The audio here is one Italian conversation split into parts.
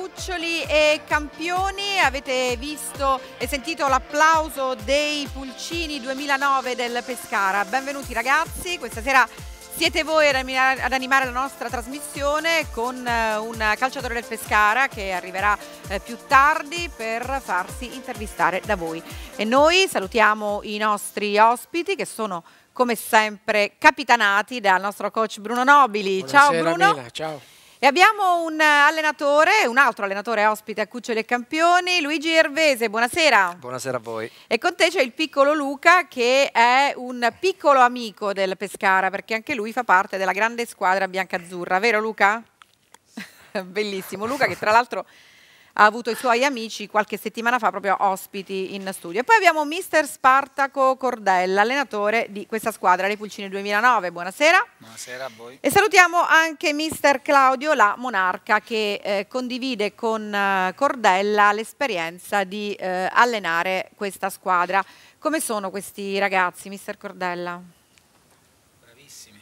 Cuccioli e campioni, avete visto e sentito l'applauso dei Pulcini 2009 del Pescara. Benvenuti ragazzi, questa sera siete voi ad animare la nostra trasmissione con un calciatore del Pescara che arriverà più tardi per farsi intervistare da voi. E noi salutiamo i nostri ospiti che sono come sempre capitanati dal nostro coach Bruno Nobili. Buonasera, ciao Bruno. Mela, ciao. E abbiamo un altro allenatore ospite a Cuccioli e Campioni, Luigi Gervese, buonasera. Buonasera a voi. E con te c'è il piccolo Luca che è un piccolo amico del Pescara perché anche lui fa parte della grande squadra biancazzurra, vero Luca? Bellissimo, Luca che tra l'altro ha avuto i suoi amici qualche settimana fa proprio ospiti in studio. E poi abbiamo mister Spartaco Cordella, allenatore di questa squadra dei Pulcini 2009. Buonasera. Buonasera a voi. E salutiamo anche mister Claudio La Monarca che condivide con Cordella l'esperienza di allenare questa squadra. Come sono questi ragazzi, mister Cordella? Bravissimi.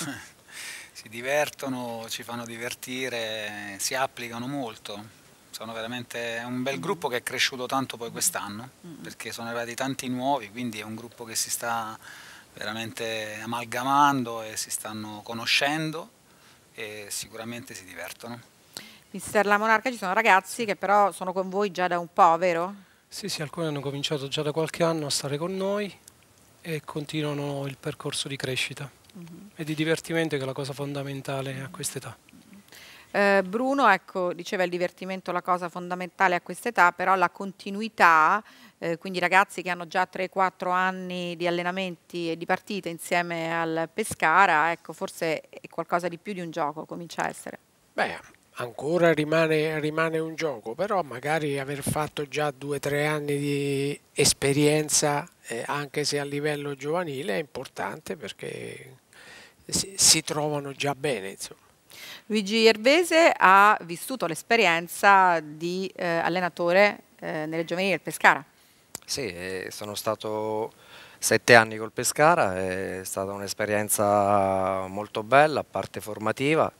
Si divertono, ci fanno divertire, si applicano molto. Sono veramente un bel gruppo che è cresciuto tanto poi quest'anno, perché sono arrivati tanti nuovi, quindi è un gruppo che si sta veramente amalgamando e si stanno conoscendo e sicuramente si divertono. Mister La Monarca, ci sono ragazzi che però sono con voi già da un po', vero? Sì, alcuni hanno cominciato già da qualche anno a stare con noi e continuano il percorso di crescita e di divertimento, che è la cosa fondamentale a quest'età. Bruno, ecco, diceva il divertimento la cosa fondamentale a quest'età, però la continuità, quindi ragazzi che hanno già 3-4 anni di allenamenti e di partite insieme al Pescara, ecco, forse è qualcosa di più di un gioco, comincia a essere. Beh, ancora rimane un gioco, però magari aver fatto già 2-3 anni di esperienza, anche se a livello giovanile, è importante perché si trovano già bene, insomma. Luigi Gervese ha vissuto l'esperienza di allenatore nelle giovanili del Pescara. Sì, sono stato 7 anni col Pescara, è stata un'esperienza molto bella, a parte formativa,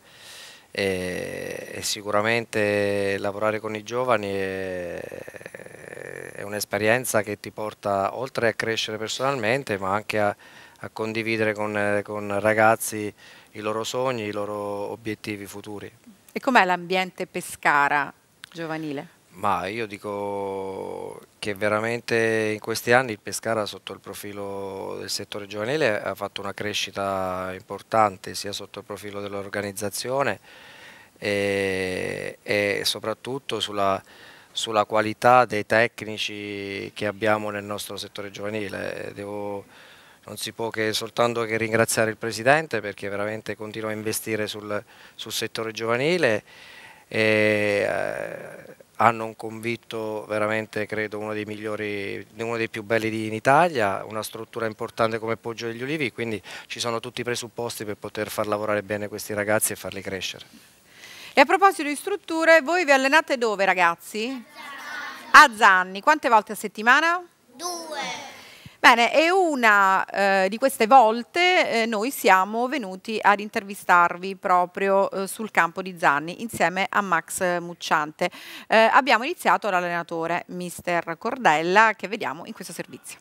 e sicuramente lavorare con i giovani è un'esperienza che ti porta oltre a crescere personalmente, ma anche a condividere con ragazzi i loro sogni, i loro obiettivi futuri. E com'è l'ambiente Pescara giovanile? Ma io dico che veramente in questi anni il Pescara sotto il profilo del settore giovanile ha fatto una crescita importante sia sotto il profilo dell'organizzazione e soprattutto sulla qualità dei tecnici che abbiamo nel nostro settore giovanile. Non si può che soltanto che ringraziare il Presidente perché veramente continua a investire sul settore giovanile e hanno un convitto veramente, credo, uno dei migliori, uno dei più belli in Italia, una struttura importante come Poggio degli Ulivi, quindi ci sono tutti i presupposti per poter far lavorare bene questi ragazzi e farli crescere. E a proposito di strutture, voi vi allenate dove ragazzi? A Zanni. Quante volte a settimana? 2. Bene, e una di queste volte noi siamo venuti ad intervistarvi proprio sul campo di Zanni insieme a Max Mucciante. Abbiamo iniziato l'allenatore mister Cordella che vediamo in questo servizio.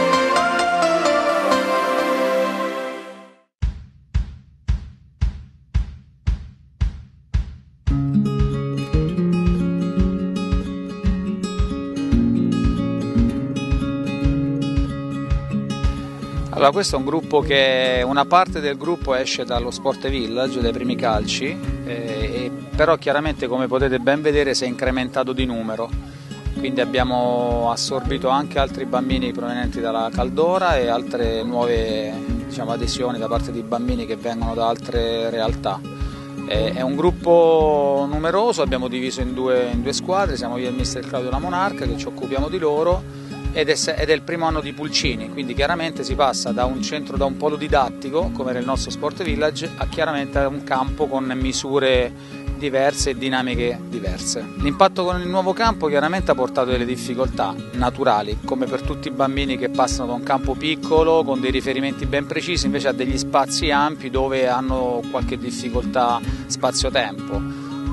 Allora, questo è un gruppo che una parte del gruppo esce dallo Sport Village, dai primi calci, però chiaramente come potete ben vedere si è incrementato di numero, quindi abbiamo assorbito anche altri bambini provenienti dalla Caldora e altre nuove adesioni da parte di bambini che vengono da altre realtà. È un gruppo numeroso, abbiamo diviso in due squadre, siamo io e il mister Claudio La Monarca che ci occupiamo di loro. Ed è il primo anno di Pulcini, quindi chiaramente si passa da un polo didattico, come era il nostro Sport Village, a chiaramente un campo con misure diverse e dinamiche diverse. L'impatto con il nuovo campo chiaramente ha portato delle difficoltà naturali, come per tutti i bambini che passano da un campo piccolo con dei riferimenti ben precisi, invece a degli spazi ampi dove hanno qualche difficoltà spazio-tempo.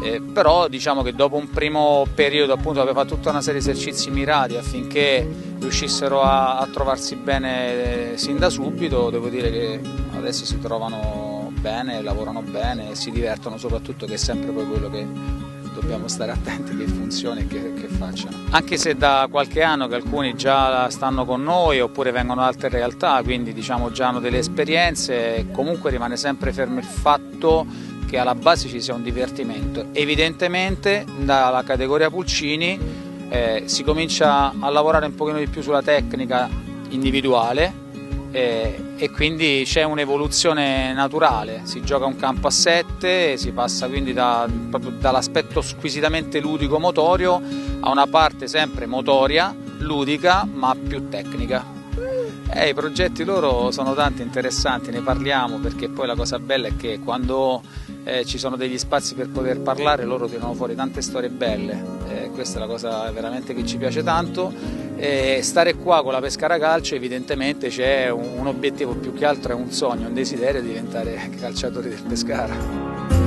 però diciamo che dopo un primo periodo appunto aveva fatto tutta una serie di esercizi mirati affinché riuscissero a trovarsi bene sin da subito. Devo dire che adesso si trovano bene, lavorano bene e si divertono soprattutto, che è sempre poi quello che dobbiamo stare attenti che funzioni e che facciano. Anche se da qualche anno che alcuni già stanno con noi oppure vengono da altre realtà, quindi diciamo già hanno delle esperienze, comunque rimane sempre fermo il fatto che alla base ci sia un divertimento. Evidentemente dalla categoria pulcini si comincia a lavorare un pochino di più sulla tecnica individuale e quindi c'è un'evoluzione naturale, si gioca un campo a 7, si passa quindi proprio dall'aspetto squisitamente ludico-motorio a una parte sempre motoria, ludica ma più tecnica. I progetti loro sono tanti, interessanti, ne parliamo perché poi la cosa bella è che quando ci sono degli spazi per poter parlare loro tirano fuori tante storie belle, questa è la cosa veramente che ci piace tanto. Stare qua con la Pescara Calcio evidentemente c'è un obiettivo, più che altro è un sogno, un desiderio di diventare calciatori del Pescara.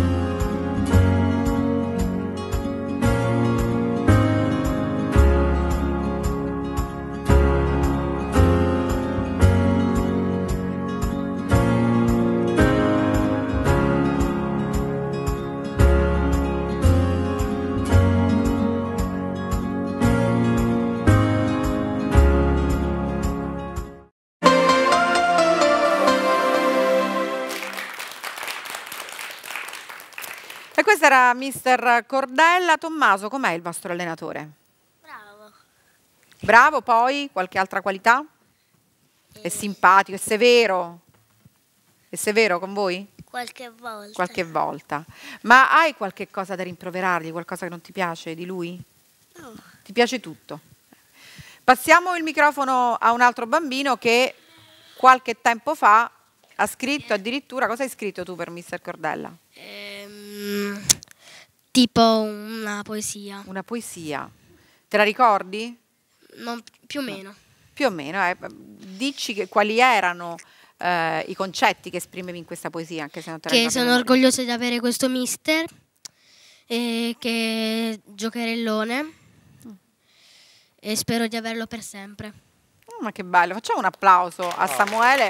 E questo era mister Cordella. Tommaso, com'è il vostro allenatore? Bravo. Bravo, poi qualche altra qualità? È simpatico, è severo? È severo con voi? Qualche volta. Qualche volta. Ma hai qualche cosa da rimproverargli, qualcosa che non ti piace di lui? No. Ti piace tutto? Passiamo il microfono a un altro bambino che qualche tempo fa ha scritto addirittura, cosa hai scritto tu per mister Cordella? Tipo una poesia. Una poesia. Te la ricordi? Più o meno. Più o meno. Dici quali erano i concetti che esprimevi in questa poesia, anche se non te la ricordi. Che sono orgoglioso di avere questo mister, che è giocherellone, e spero di averlo per sempre. Ma che bello. Facciamo un applauso a Samuele.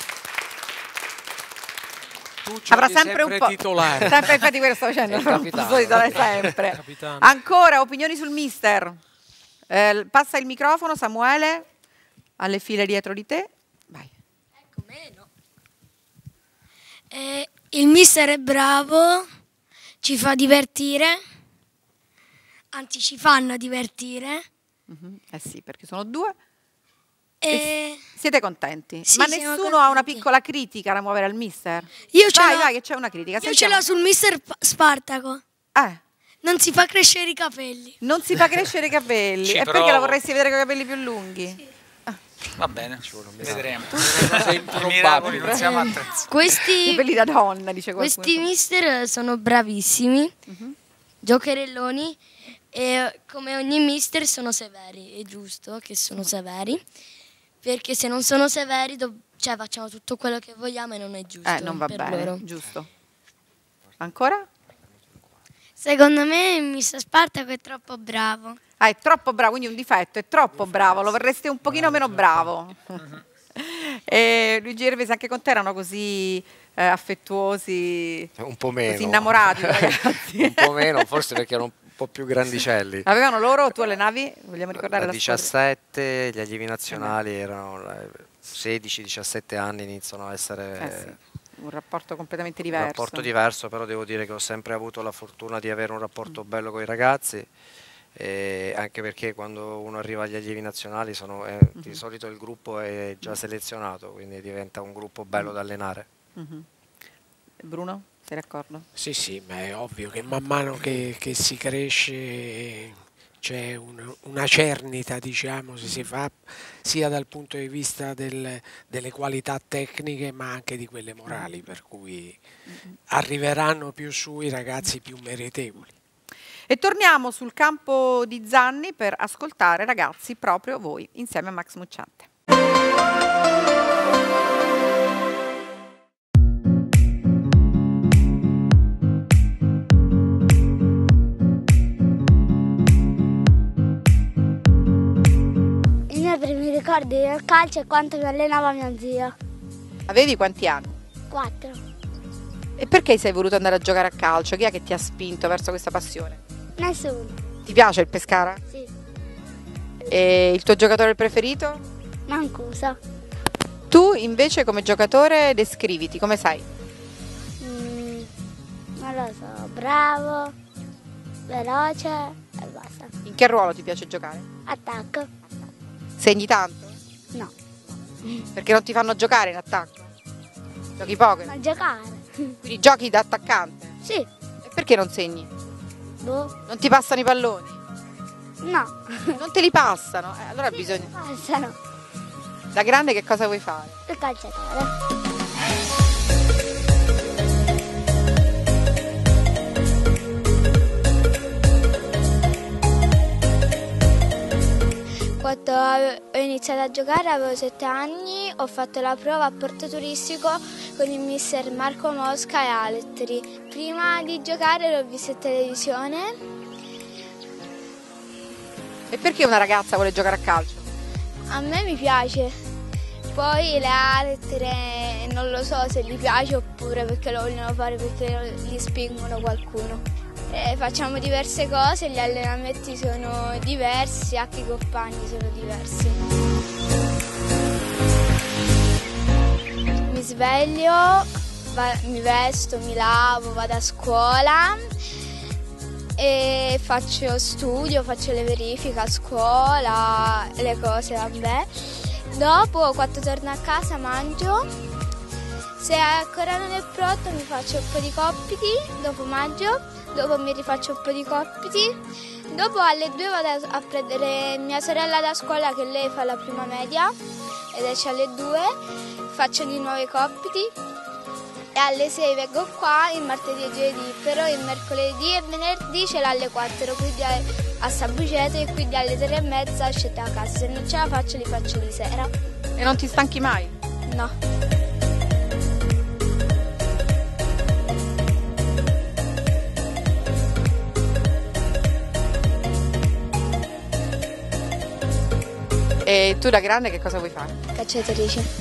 Avrà sempre un po'. Titolare. Sempre, infatti quello sto facendo, sempre. Capitano. Ancora opinioni sul mister. Passa il microfono, Samuele, alle file dietro di te. Vai. Ecco me, no. Il mister è bravo, ci fa divertire, anzi ci fanno divertire. Eh sì, perché sono due. E Siete contenti? Sì, Ma siamo nessuno ha una contenti. piccola critica da muovere al mister? Io ce l'ho. Vai, che c'è una critica. Io ce Sentiamo. l'ho sul mister Spartaco. Non si fa crescere i capelli. Non si fa crescere i capelli. Ci E perché provo. la vorresti vedere con i capelli più lunghi? Sì. Va bene, vedremo. Sei improbabile. Non siamo attrezzati. Questi, Capelli da donna, dice qualcuno. questi mister sono bravissimi, giocherelloni, e come ogni mister sono severi. È giusto che sono severi, perché se non sono severi cioè facciamo tutto quello che vogliamo e non è giusto. Non va per bene, loro. giusto. Ancora? Secondo me il mister Spartaco è troppo bravo. Ah, è troppo bravo, quindi un difetto, è troppo bravo, lo vorresti un pochino meno bravo. E Luigi Gervesi, anche con te erano così affettuosi, Un po' meno. così innamorati, ragazzi. Un po' meno, forse perché erano un po' più grandicelli. Avevano loro, tu allenavi? Vogliamo ricordare A la storia? 17, gli allievi nazionali erano 16-17 anni, iniziano a essere Sì. Un rapporto completamente un diverso. rapporto diverso, però devo dire che ho sempre avuto la fortuna di avere un rapporto bello con i ragazzi, anche perché quando uno arriva agli allievi nazionali di solito il gruppo è già selezionato, quindi diventa un gruppo bello da allenare. Bruno, sei d'accordo? Sì, sì, ma è ovvio che man mano che si cresce c'è una cernita, diciamo, si fa sia dal punto di vista delle qualità tecniche ma anche di quelle morali, per cui arriveranno più su i ragazzi più meritevoli. E torniamo sul campo di Zanni per ascoltare, ragazzi, proprio voi, insieme a Max Mucciante. ricordi del calcio e quanto mi allenava mio zio. Avevi quanti anni? 4. E perché sei voluto andare a giocare a calcio? Chi è che ti ha spinto verso questa passione? Nessuno. Ti piace il Pescara? Sì. E il tuo giocatore preferito? Mancuso. Tu invece come giocatore descriviti, come sei? Non lo so, bravo, veloce e basta. In che ruolo ti piace giocare? Attacco? Segni tanto? No. Perché non ti fanno giocare in attacco? Giochi poco? Ma giocare? Quindi giochi da attaccante? Sì. E perché non segni? Boh. Non ti passano i palloni? No. Non te li passano? Allora bisogna... Passano. Da grande che cosa vuoi fare? Il calciatore. Quando ho iniziato a giocare avevo 7 anni, ho fatto la prova a Porto Turistico con il mister Marco Mosca e altri. Prima di giocare l'ho visto in televisione. E perché una ragazza vuole giocare a calcio? A me mi piace, poi le altre non lo so se gli piace oppure perché lo vogliono fare perché gli spingono qualcuno. Facciamo diverse cose, gli allenamenti sono diversi, anche i compagni sono diversi. Mi sveglio, mi vesto, mi lavo, vado a scuola e faccio studio, faccio le verifiche a scuola, le cose, vabbè. Dopo, quando torno a casa, mangio. Se ancora non è pronto mi faccio un po' di compiti, dopo mangio, dopo mi rifaccio un po' di compiti, dopo alle 2 vado a prendere mia sorella da scuola che lei fa la prima media ed esce alle 2, faccio di nuovo i compiti e alle 6 vengo qua il martedì e giovedì, però il mercoledì e venerdì ce l'ho alle 4, quindi a Sabuceto e quindi alle 3 e mezza scendo a casa, se non ce la faccio li faccio di sera. E non ti stanchi mai? No. E tu da grande che cosa vuoi fare? Cacciatrice.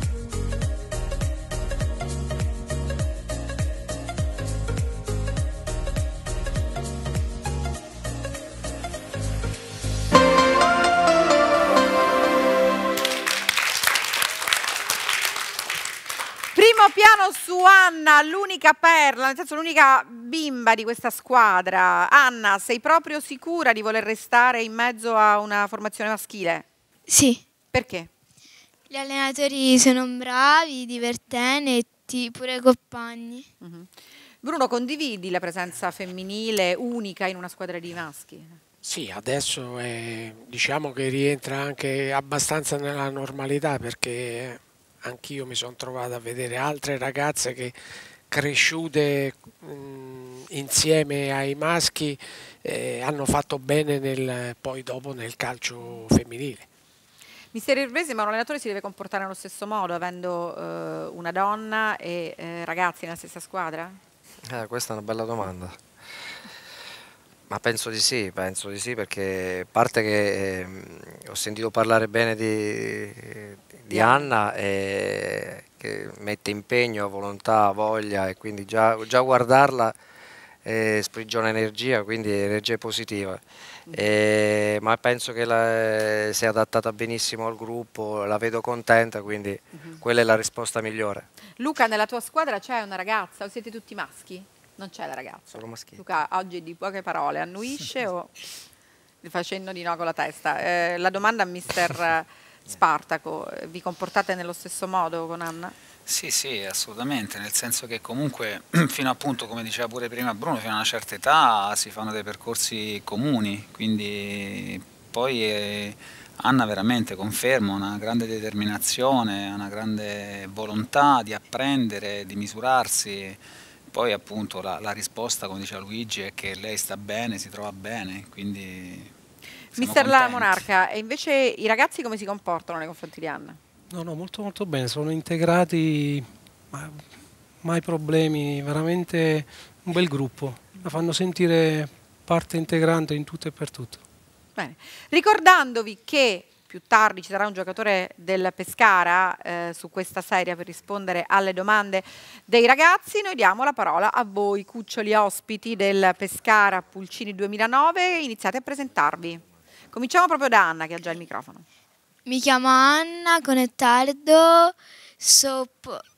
Primo piano su Anna, l'unica perla, nel senso l'unica bimba di questa squadra. Anna, sei proprio sicura di voler restare in mezzo a una formazione maschile? Sì. Perché? Gli allenatori sono bravi, divertenti, pure compagni. Bruno, condividi la presenza femminile unica in una squadra di maschi? Sì, adesso diciamo che rientra anche abbastanza nella normalità perché anch'io mi sono trovato a vedere altre ragazze che cresciute insieme ai maschi hanno fatto bene poi dopo nel calcio femminile. Mister Irvesi, ma un allenatore si deve comportare nello stesso modo, avendo una donna e ragazzi nella stessa squadra? Questa è una bella domanda. Ma penso di sì perché a parte che ho sentito parlare bene di Anna che mette impegno, volontà, voglia e quindi già guardarla sprigiona energia, quindi energia positiva. Ma penso che si è adattata benissimo al gruppo, la vedo contenta, quindi quella è la risposta migliore. Luca, nella tua squadra c'è una ragazza o siete tutti maschi? Non c'è la ragazza? Solo maschile. Luca oggi di poche parole, annuisce o facendo di no con la testa? La domanda a mister Spartaco, vi comportate nello stesso modo con Anna? Sì, sì, assolutamente, nel senso che comunque fino appunto, come diceva pure prima Bruno, fino a una certa età si fanno dei percorsi comuni, quindi poi Anna veramente conferma una grande determinazione, una grande volontà di apprendere, di misurarsi, poi appunto la risposta, come diceva Luigi, è che lei sta bene, si trova bene, quindi Mister La Monarca, e invece i ragazzi come si comportano nei confronti di Anna? No, molto molto bene, sono integrati, mai problemi, veramente un bel gruppo, la fanno sentire parte integrante in tutto e per tutto. Bene, ricordandovi che più tardi ci sarà un giocatore del Pescara su questa serie per rispondere alle domande dei ragazzi. Noi diamo la parola a voi, cuccioli ospiti del Pescara Pulcini 2009. Iniziate a presentarvi. Cominciamo proprio da Anna, che ha già il microfono. Mi chiamo Anna Conettardo, so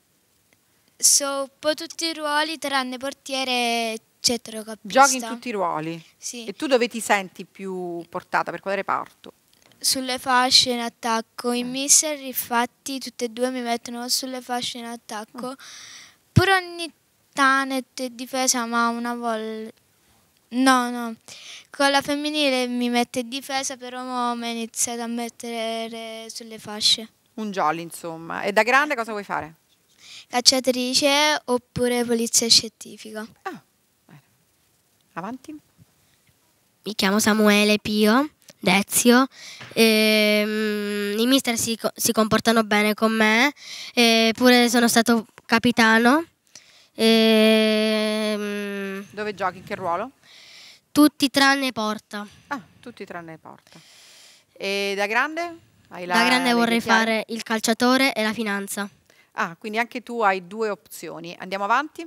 tutti i ruoli tranne portiere e centrocampista. Giochi in tutti i ruoli? Sì. E tu dove ti senti più portata? Per quale reparto? Sulle fasce in attacco. I mister infatti tutte e due mi mettono sulle fasce in attacco. Pure ogni tanto in difesa, ma una volta... No. Con la femminile mi mette in difesa, però mi ha iniziato a mettere sulle fasce. Un jolly, insomma. E da grande cosa vuoi fare? Cacciatrice oppure polizia scientifica. Ah, bene. Avanti. Mi chiamo Samuele Pio Dezio, i mister si comportano bene con me, pure sono stato capitano. Dove giochi? In che ruolo? Tutti tranne porta. Ah, tutti tranne porta. E da grande? Da grande vorrei fare il calciatore e la finanza. Ah, quindi anche tu hai due opzioni. Andiamo avanti?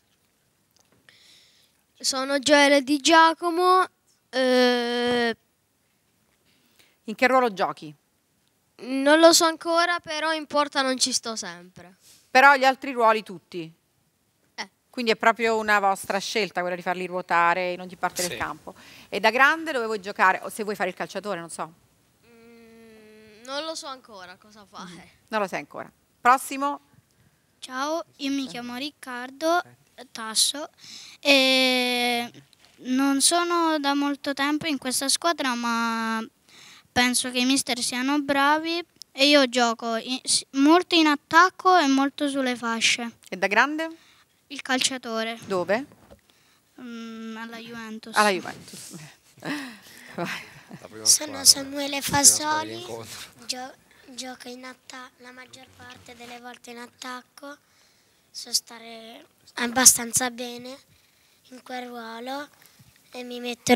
Sono Gioele Di Giacomo. In che ruolo giochi? Non lo so ancora, però in porta non ci sto sempre. Però gli altri ruoli tutti? Quindi è proprio una vostra scelta quella di farli ruotare in ogni parte del campo. E da grande dove vuoi giocare? O se vuoi fare il calciatore, non so. Non lo so ancora cosa fare. Non lo sai ancora. Prossimo. Ciao, io mi chiamo Riccardo Tasso e non sono da molto tempo in questa squadra, ma penso che i mister siano bravi e io gioco molto in attacco e molto sulle fasce. E da grande? Il calciatore. Dove? Alla Juventus. Alla Juventus. Sono Samuele Fassoli, gioco la maggior parte delle volte in attacco, so stare abbastanza bene in quel ruolo e i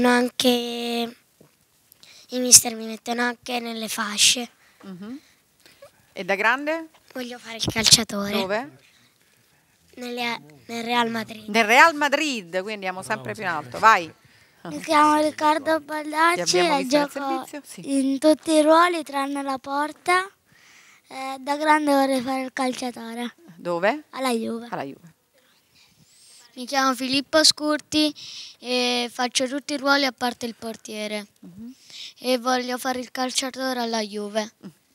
mister mi mettono anche nelle fasce. E da grande? Voglio fare il calciatore. Dove? Nel Real Madrid. Nel Real Madrid, quindi andiamo sempre più in alto. Vai. Mi chiamo Riccardo Baldacci e gioco in tutti i ruoli tranne la porta. Da grande vorrei fare il calciatore. Dove? Alla Juve. Alla Juve. Mi chiamo Filippo Scurti e faccio tutti i ruoli a parte il portiere. E voglio fare il calciatore alla Juve.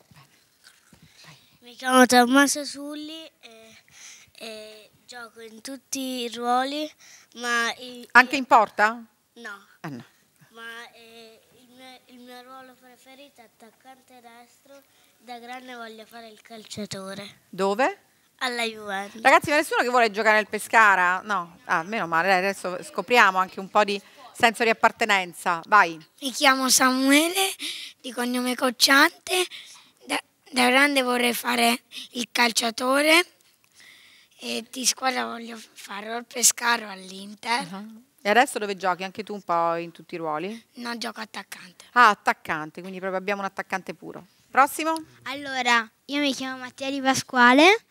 Mi chiamo Tommaso Sulli e gioco in tutti i ruoli, ma... Anche in porta? No. No. Ma il mio ruolo preferito è attaccante destro, da grande voglio fare il calciatore. Dove? Alla Juventus. Ragazzi, ma nessuno che vuole giocare nel Pescara? No? Ah, meno male, dai, adesso scopriamo anche un po' di senso di appartenenza. Vai. Mi chiamo Samuele, di cognome Cocciante, da grande vorrei fare il calciatore e di squadra voglio fare o il Pescara o all'Inter. E adesso dove giochi? Anche tu un po' in tutti i ruoli? No, gioco attaccante. Ah, attaccante, quindi proprio abbiamo un attaccante puro. Prossimo? Allora, io mi chiamo Mattia Di Pasquale,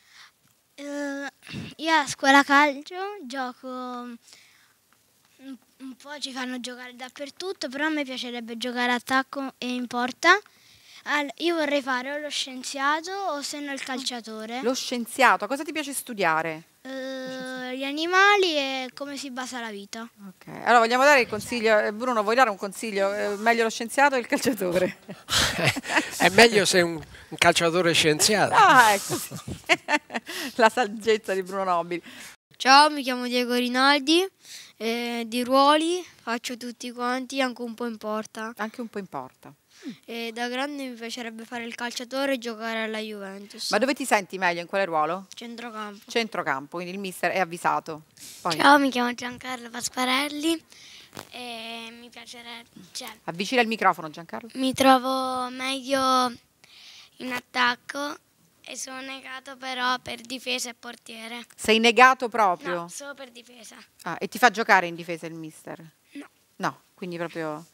io a scuola calcio gioco, un po' ci fanno giocare dappertutto, però a me piacerebbe giocare attacco e in porta. Io vorrei fare o lo scienziato o se no il calciatore. Lo scienziato, cosa ti piace studiare? Gli animali e come si basa la vita. Ok, allora vogliamo dare il consiglio, Bruno, vuoi dare un consiglio? Meglio lo scienziato o il calciatore? È meglio se un calciatore scienziato. Ah, ecco sì. La saggezza di Bruno Nobili. Ciao, mi chiamo Diego Rinaldi, di ruoli faccio tutti quanti, anche un po' in porta. Anche un po' in porta. E da grande mi piacerebbe fare il calciatore e giocare alla Juventus. Ma dove ti senti meglio? In quale ruolo? Centrocampo. Centrocampo, quindi il mister è avvisato. Poi. Ciao, mi chiamo Giancarlo Pasquarelli e mi piacerebbe... Avvicina il microfono, Giancarlo. Mi trovo meglio in attacco e sono negato però per difesa e portiere. Sei negato proprio? No, solo per difesa. Ah, e ti fa giocare in difesa il mister? No. No, quindi proprio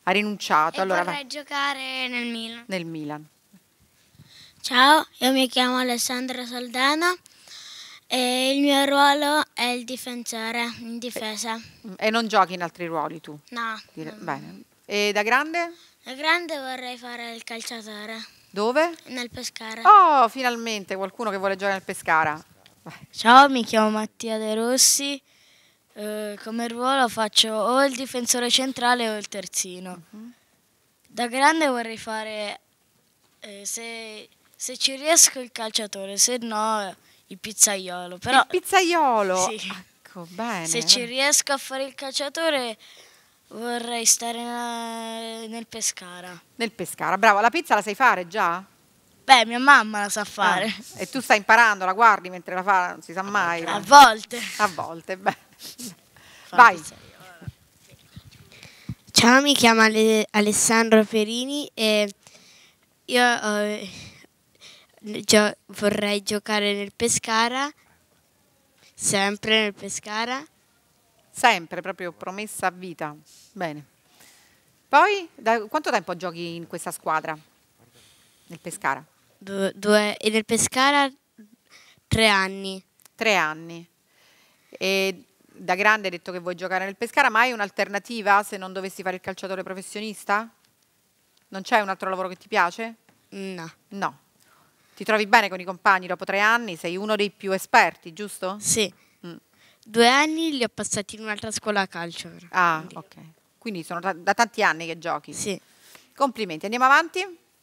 Ha rinunciato. E Allora vorrei giocare nel Milan. nel Milan. Ciao, io mi chiamo Alessandra Soldana e il mio ruolo è il difensore in difesa. E non giochi in altri ruoli tu? No, Bene. E da grande? da grande vorrei fare il calciatore Dove? nel Pescara. Oh, finalmente qualcuno che vuole giocare nel Pescara. Ciao, mi chiamo Mattia De Rossi. Come ruolo faccio o il difensore centrale o il terzino. Da grande vorrei fare, se ci riesco, il calciatore, se no il pizzaiolo. Però, Il pizzaiolo? Sì. Ecco, bene. se ci riesco a fare il calciatore vorrei stare nel Pescara. Nel Pescara, bravo. La pizza la sai fare già? Beh, mia mamma la sa fare. Ah, e tu stai imparando, la guardi mentre la fa, non si sa mai. A volte. A volte, beh. Vai. Ciao, mi chiamo Alessandro Perini e io vorrei giocare nel Pescara, sempre nel Pescara. Sempre, proprio promessa a vita. Bene. Poi, da quanto tempo giochi in questa squadra? Nel Pescara? E nel Pescara 3 anni. 3 anni. E da grande hai detto che vuoi giocare nel Pescara, ma hai un'alternativa se non dovessi fare il calciatore professionista? Non c'è un altro lavoro che ti piace? No. No. Ti trovi bene con i compagni dopo 3 anni? Sei uno dei più esperti, giusto? Sì. 2 anni li ho passati in un'altra scuola a calcio. Ah, ok. Quindi sono da tanti anni che giochi? Sì. Complimenti. Andiamo avanti?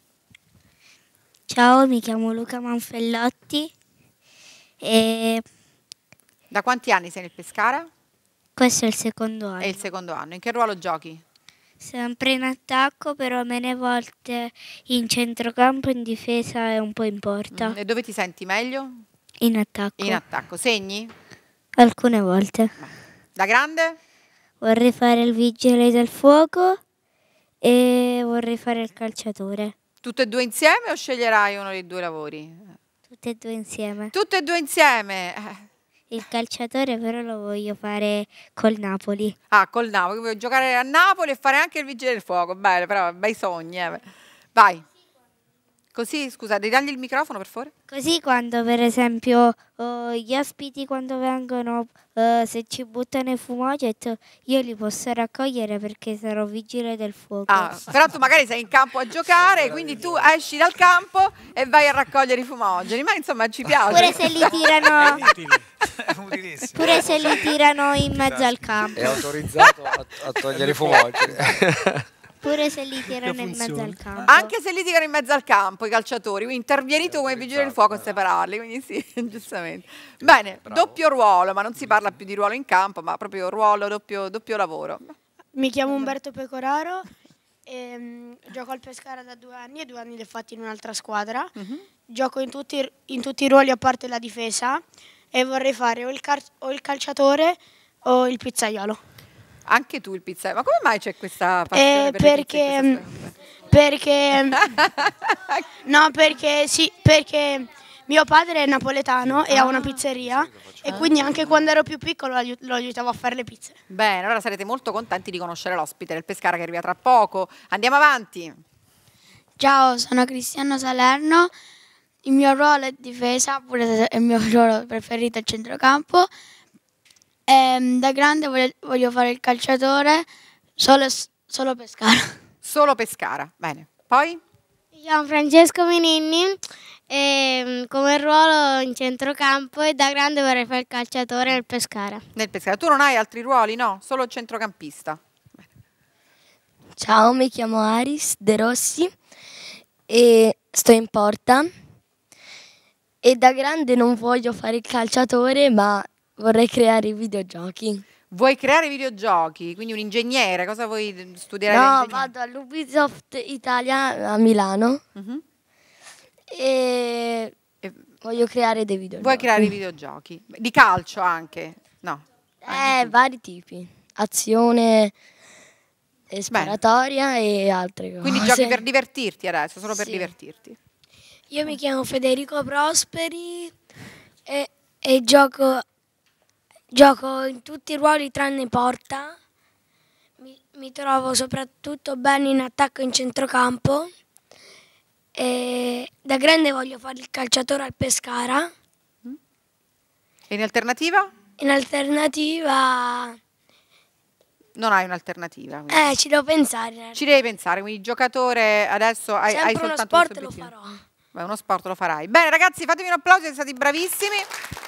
Ciao, mi chiamo Luca Manfellotti e Da quanti anni sei nel Pescara? questo è il secondo anno. È il secondo anno. In che ruolo giochi? Sempre in attacco, però meno volte in centrocampo, in difesa e un po' in porta. E dove ti senti meglio? In attacco. In attacco. Segni? Alcune volte. Da grande? Vorrei fare il vigile del fuoco e vorrei fare il calciatore. Tutte e due insieme o sceglierai uno dei due lavori? Tutte e due insieme. Tutte e due insieme? Il calciatore però lo voglio fare col Napoli. Ah, col Napoli. Vuoi giocare a Napoli e fare anche il vigile del fuoco. Bene, però bei sogni. Vai. Così, scusa, ritagli il microfono per favore? Così quando per esempio gli ospiti quando vengono, se ci buttano i fumogget, io li posso raccogliere perché sarò vigile del fuoco. Ah, però tu magari sei in campo a giocare, quindi tu esci dal campo e vai a raccogliere i fumogeni, ma insomma ci piace. Pure se li tirano, pure se li tirano in mezzo al campo. È autorizzato a togliere i fumogeni. Pure se li tirano in mezzo al campo. Anche se li tirano in mezzo al campo i calciatori, quindi intervieni tu come vigile del fuoco a separarli, quindi sì, giustamente. Bene, doppio ruolo, ma non si parla più di ruolo in campo, ma proprio ruolo, doppio lavoro. Mi chiamo Umberto Pecoraro, gioco al Pescara da 2 anni e 2 anni li ho fatti in un'altra squadra. Gioco in tutti i ruoli a parte la difesa e vorrei fare o il calciatore o il pizzaiolo. Anche tu il pizzaiolo, ma come mai c'è questa passione per le pizze? Perché mio padre è napoletano e ha una pizzeria e quindi anche quando ero più piccolo lo aiutavo a fare le pizze. Bene, allora sarete molto contenti di conoscere l'ospite del Pescara che arriva tra poco. Andiamo avanti. Ciao, sono Cristiano Salerno, il mio ruolo è difesa, pure se è il mio ruolo preferito è il centrocampo. Da grande voglio fare il calciatore, solo Pescara. Solo Pescara, bene. Poi? Mi chiamo Francesco Meninni e come ruolo in centrocampo e da grande vorrei fare il calciatore nel Pescara. Nel Pescara. Tu non hai altri ruoli, no? Solo centrocampista. Ciao, mi chiamo Aris De Rossi e sto in porta. E da grande non voglio fare il calciatore, ma vorrei creare i videogiochi. Vuoi creare videogiochi? Quindi un ingegnere? Cosa vuoi studiare? No, vado all'Ubisoft Italia a Milano e voglio creare dei videogiochi. Vuoi creare i videogiochi? Di calcio anche? No. Vari tipi. Azione, sparatoria e altre cose. Quindi giochi per divertirti adesso, solo per Sì. divertirti. Io mi chiamo Federico Prosperi e gioco in tutti i ruoli tranne porta Mi trovo soprattutto bene in attacco e in centrocampo. E da grande voglio fare il calciatore al Pescara. E in alternativa? In alternativa... Non hai un'alternativa? Quindi. Ci devo pensare. Ci devi pensare, quindi giocatore adesso hai Sempre soltanto uno sport questo lo obiettivo. farò. Beh, uno sport lo farai. Bene ragazzi, fatemi un applauso, siete stati bravissimi.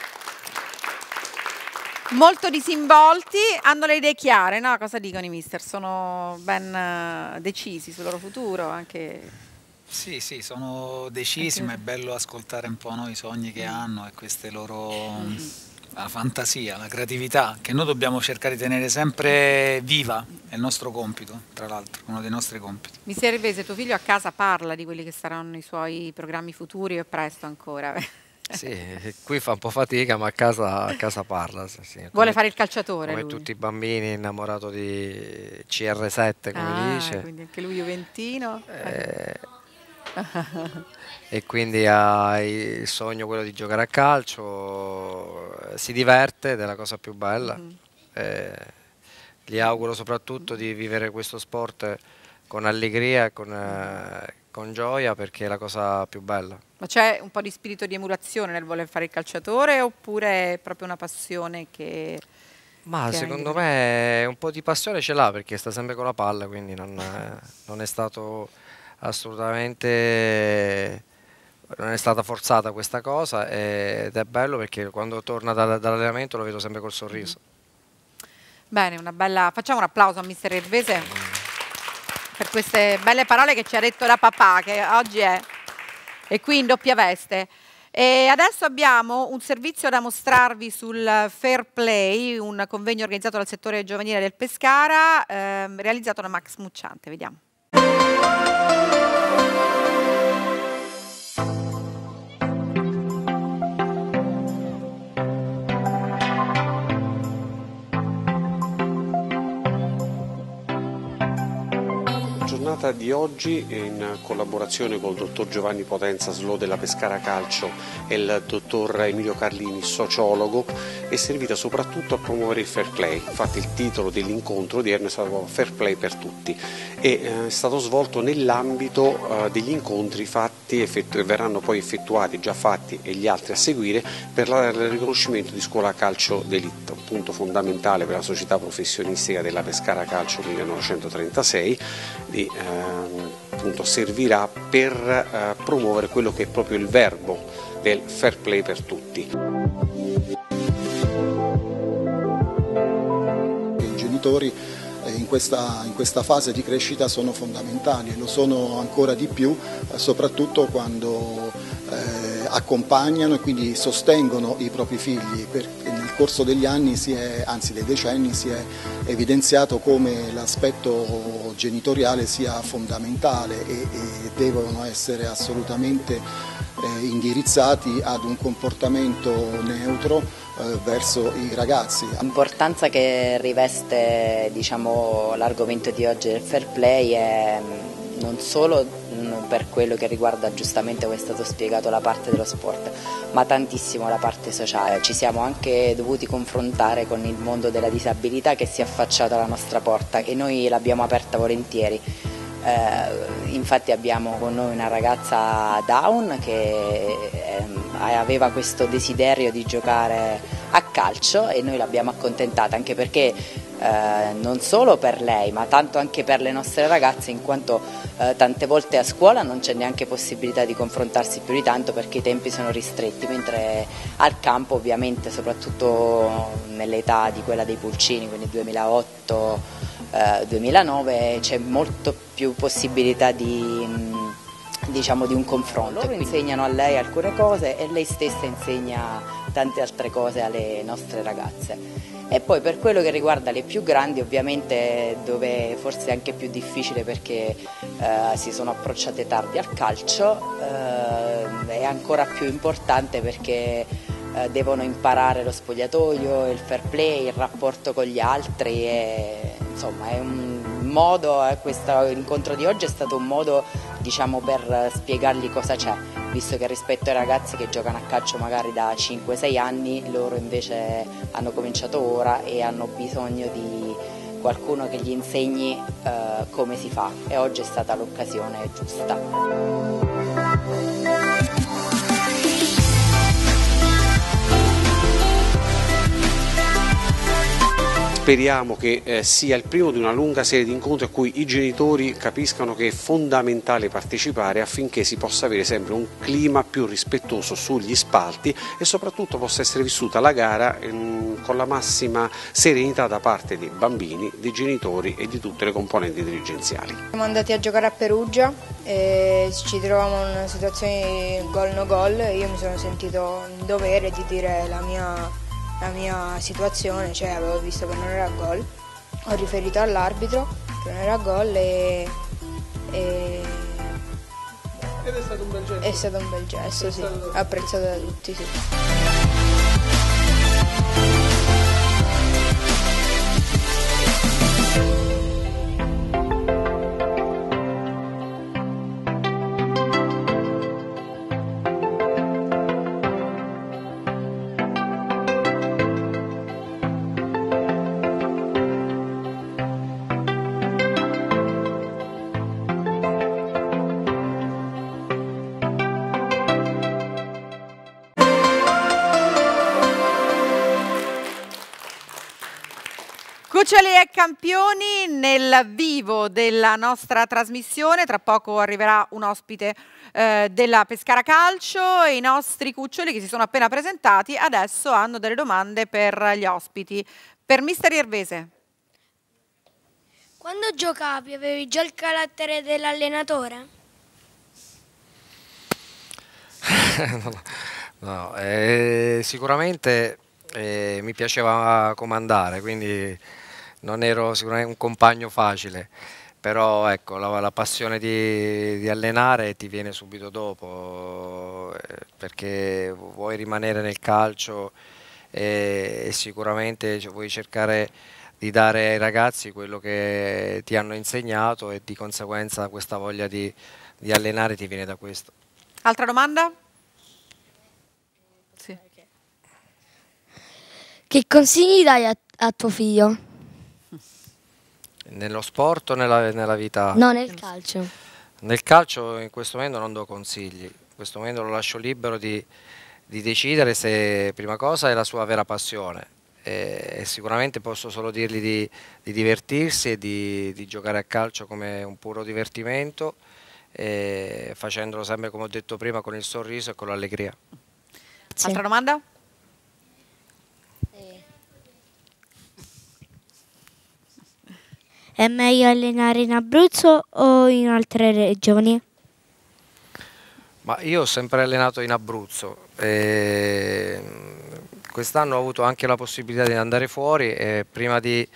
Molto disinvolti, hanno le idee chiare, no? Cosa dicono i mister? Sono ben decisi sul loro futuro, anche... Sì, sono decisi, ma è bello ascoltare un po' i sogni che hanno e queste loro... la fantasia, la creatività, che noi dobbiamo cercare di tenere sempre viva, è il nostro compito, tra l'altro, uno dei nostri compiti. Mister Rivese, tuo figlio a casa parla di quelli che saranno i suoi programmi futuri o è presto ancora? Sì, qui fa un po' fatica, ma a casa parla. Sì. Vuole fare il calciatore come lui. tutti i bambini, innamorato di CR7, come dice. Quindi anche lui juventino. E quindi ha il sogno quello di giocare a calcio, si diverte ed è la cosa più bella. Gli auguro soprattutto di vivere questo sport con allegria e con gioia, perché è la cosa più bella. Ma c'è un po' di spirito di emulazione nel voler fare il calciatore oppure è proprio una passione che... Ma secondo me un po' di passione ce l'ha, perché sta sempre con la palla, quindi non è stato assolutamente... Non è stata forzata questa cosa ed è bello perché quando torna dall'allenamento lo vedo sempre col sorriso. Bene, una bella... Facciamo un applauso a mister Rivese per queste belle parole che ci ha detto da papà, che oggi è qui in doppia veste. E adesso abbiamo un servizio da mostrarvi sul Fair Play, un convegno organizzato dal settore giovanile del Pescara, realizzato da Max Mucciante. Vediamo. La giornata di oggi, in collaborazione con il dottor Giovanni Potenza, SLO della Pescara Calcio, e il dottor Emilio Carlini, sociologo, è servita soprattutto a promuovere il fair play. Infatti il titolo dell'incontro odierno è stato Fair Play per tutti e è stato svolto nell'ambito degli incontri fatti verranno poi effettuati, già fatti e gli altri a seguire, per il riconoscimento di scuola calcio d'élite, un punto fondamentale per la società professionistica della Pescara Calcio 1936, appunto servirà per promuovere quello che è proprio il verbo del fair play per tutti. I genitori in questa fase di crescita sono fondamentali e lo sono ancora di più, soprattutto quando accompagnano e quindi sostengono i propri figli, perché nel corso degli anni, anzi dei decenni, si è evidenziato come l'aspetto genitoriale sia fondamentale e devono essere assolutamente indirizzati ad un comportamento neutro verso i ragazzi. L'importanza che riveste, diciamo, l'argomento di oggi del fair play è non solo per quello che riguarda, giustamente come è stato spiegato, la parte dello sport, ma tantissimo la parte sociale. Ci siamo anche dovuti confrontare con il mondo della disabilità che si è affacciato alla nostra porta e noi l'abbiamo aperta volentieri. Infatti abbiamo con noi una ragazza Down che aveva questo desiderio di giocare a calcio e noi l'abbiamo accontentata, anche perché non solo per lei ma tanto anche per le nostre ragazze, in quanto tante volte a scuola non c'è neanche possibilità di confrontarsi più di tanto perché i tempi sono ristretti, mentre al campo, ovviamente, soprattutto nell'età di quella dei pulcini, quindi 2008-2009, c'è molto più possibilità di un confronto. Loro insegnano a lei alcune cose e lei stessa insegna tante altre cose alle nostre ragazze. E poi per quello che riguarda le più grandi, ovviamente, dove forse è anche più difficile perché si sono approcciate tardi al calcio, è ancora più importante perché devono imparare lo spogliatoio, il fair play, il rapporto con gli altri e, insomma, è un modo, questo incontro di oggi è stato un modo, diciamo, per spiegargli cosa c'è, visto che rispetto ai ragazzi che giocano a calcio magari da 5-6 anni, loro invece hanno cominciato ora e hanno bisogno qualcuno che gli insegni come si fa, e oggi è stata l'occasione giusta. Speriamo che sia il primo di una lunga serie di incontri a cui i genitori capiscano che è fondamentale partecipare affinché si possa avere sempre un clima più rispettoso sugli spalti e soprattutto possa essere vissuta la gara con la massima serenità da parte dei bambini, dei genitori e di tutte le componenti dirigenziali. Siamo andati a giocare a Perugia e ci trovavamo in una situazione gol no gol e io mi sono sentito in dovere di dire la mia situazione, cioè avevo visto che non era gol, ho riferito all'arbitro che non era gol ed è stato un bel gesto. È stato un bel gesto, sì, apprezzato da tutti, sì. Cuccioli e campioni nel vivo della nostra trasmissione. Tra poco arriverà un ospite della Pescara Calcio e i nostri cuccioli che si sono appena presentati adesso hanno delle domande per gli ospiti. Per mister Iervese. Quando giocavi avevi già il carattere dell'allenatore? No, sicuramente mi piaceva comandare, quindi non ero sicuramente un compagno facile, però ecco, la passione di allenare ti viene subito dopo, perché vuoi rimanere nel calcio e sicuramente vuoi cercare di dare ai ragazzi quello che ti hanno insegnato e di conseguenza questa voglia di allenare ti viene da questo. Altra domanda? Sì. Che consigli dai a tuo figlio? Nello sport o nella vita? No, nel calcio. Nel calcio in questo momento non do consigli, in questo momento lo lascio libero di decidere se prima cosa è la sua vera passione e sicuramente posso solo dirgli di divertirsi e di giocare a calcio come un puro divertimento, facendolo sempre, come ho detto prima, con il sorriso e con l'allegria. Altra domanda? È meglio allenare in Abruzzo o in altre regioni? Ma io ho sempre allenato in Abruzzo, quest'anno ho avuto anche la possibilità di andare fuori e prima di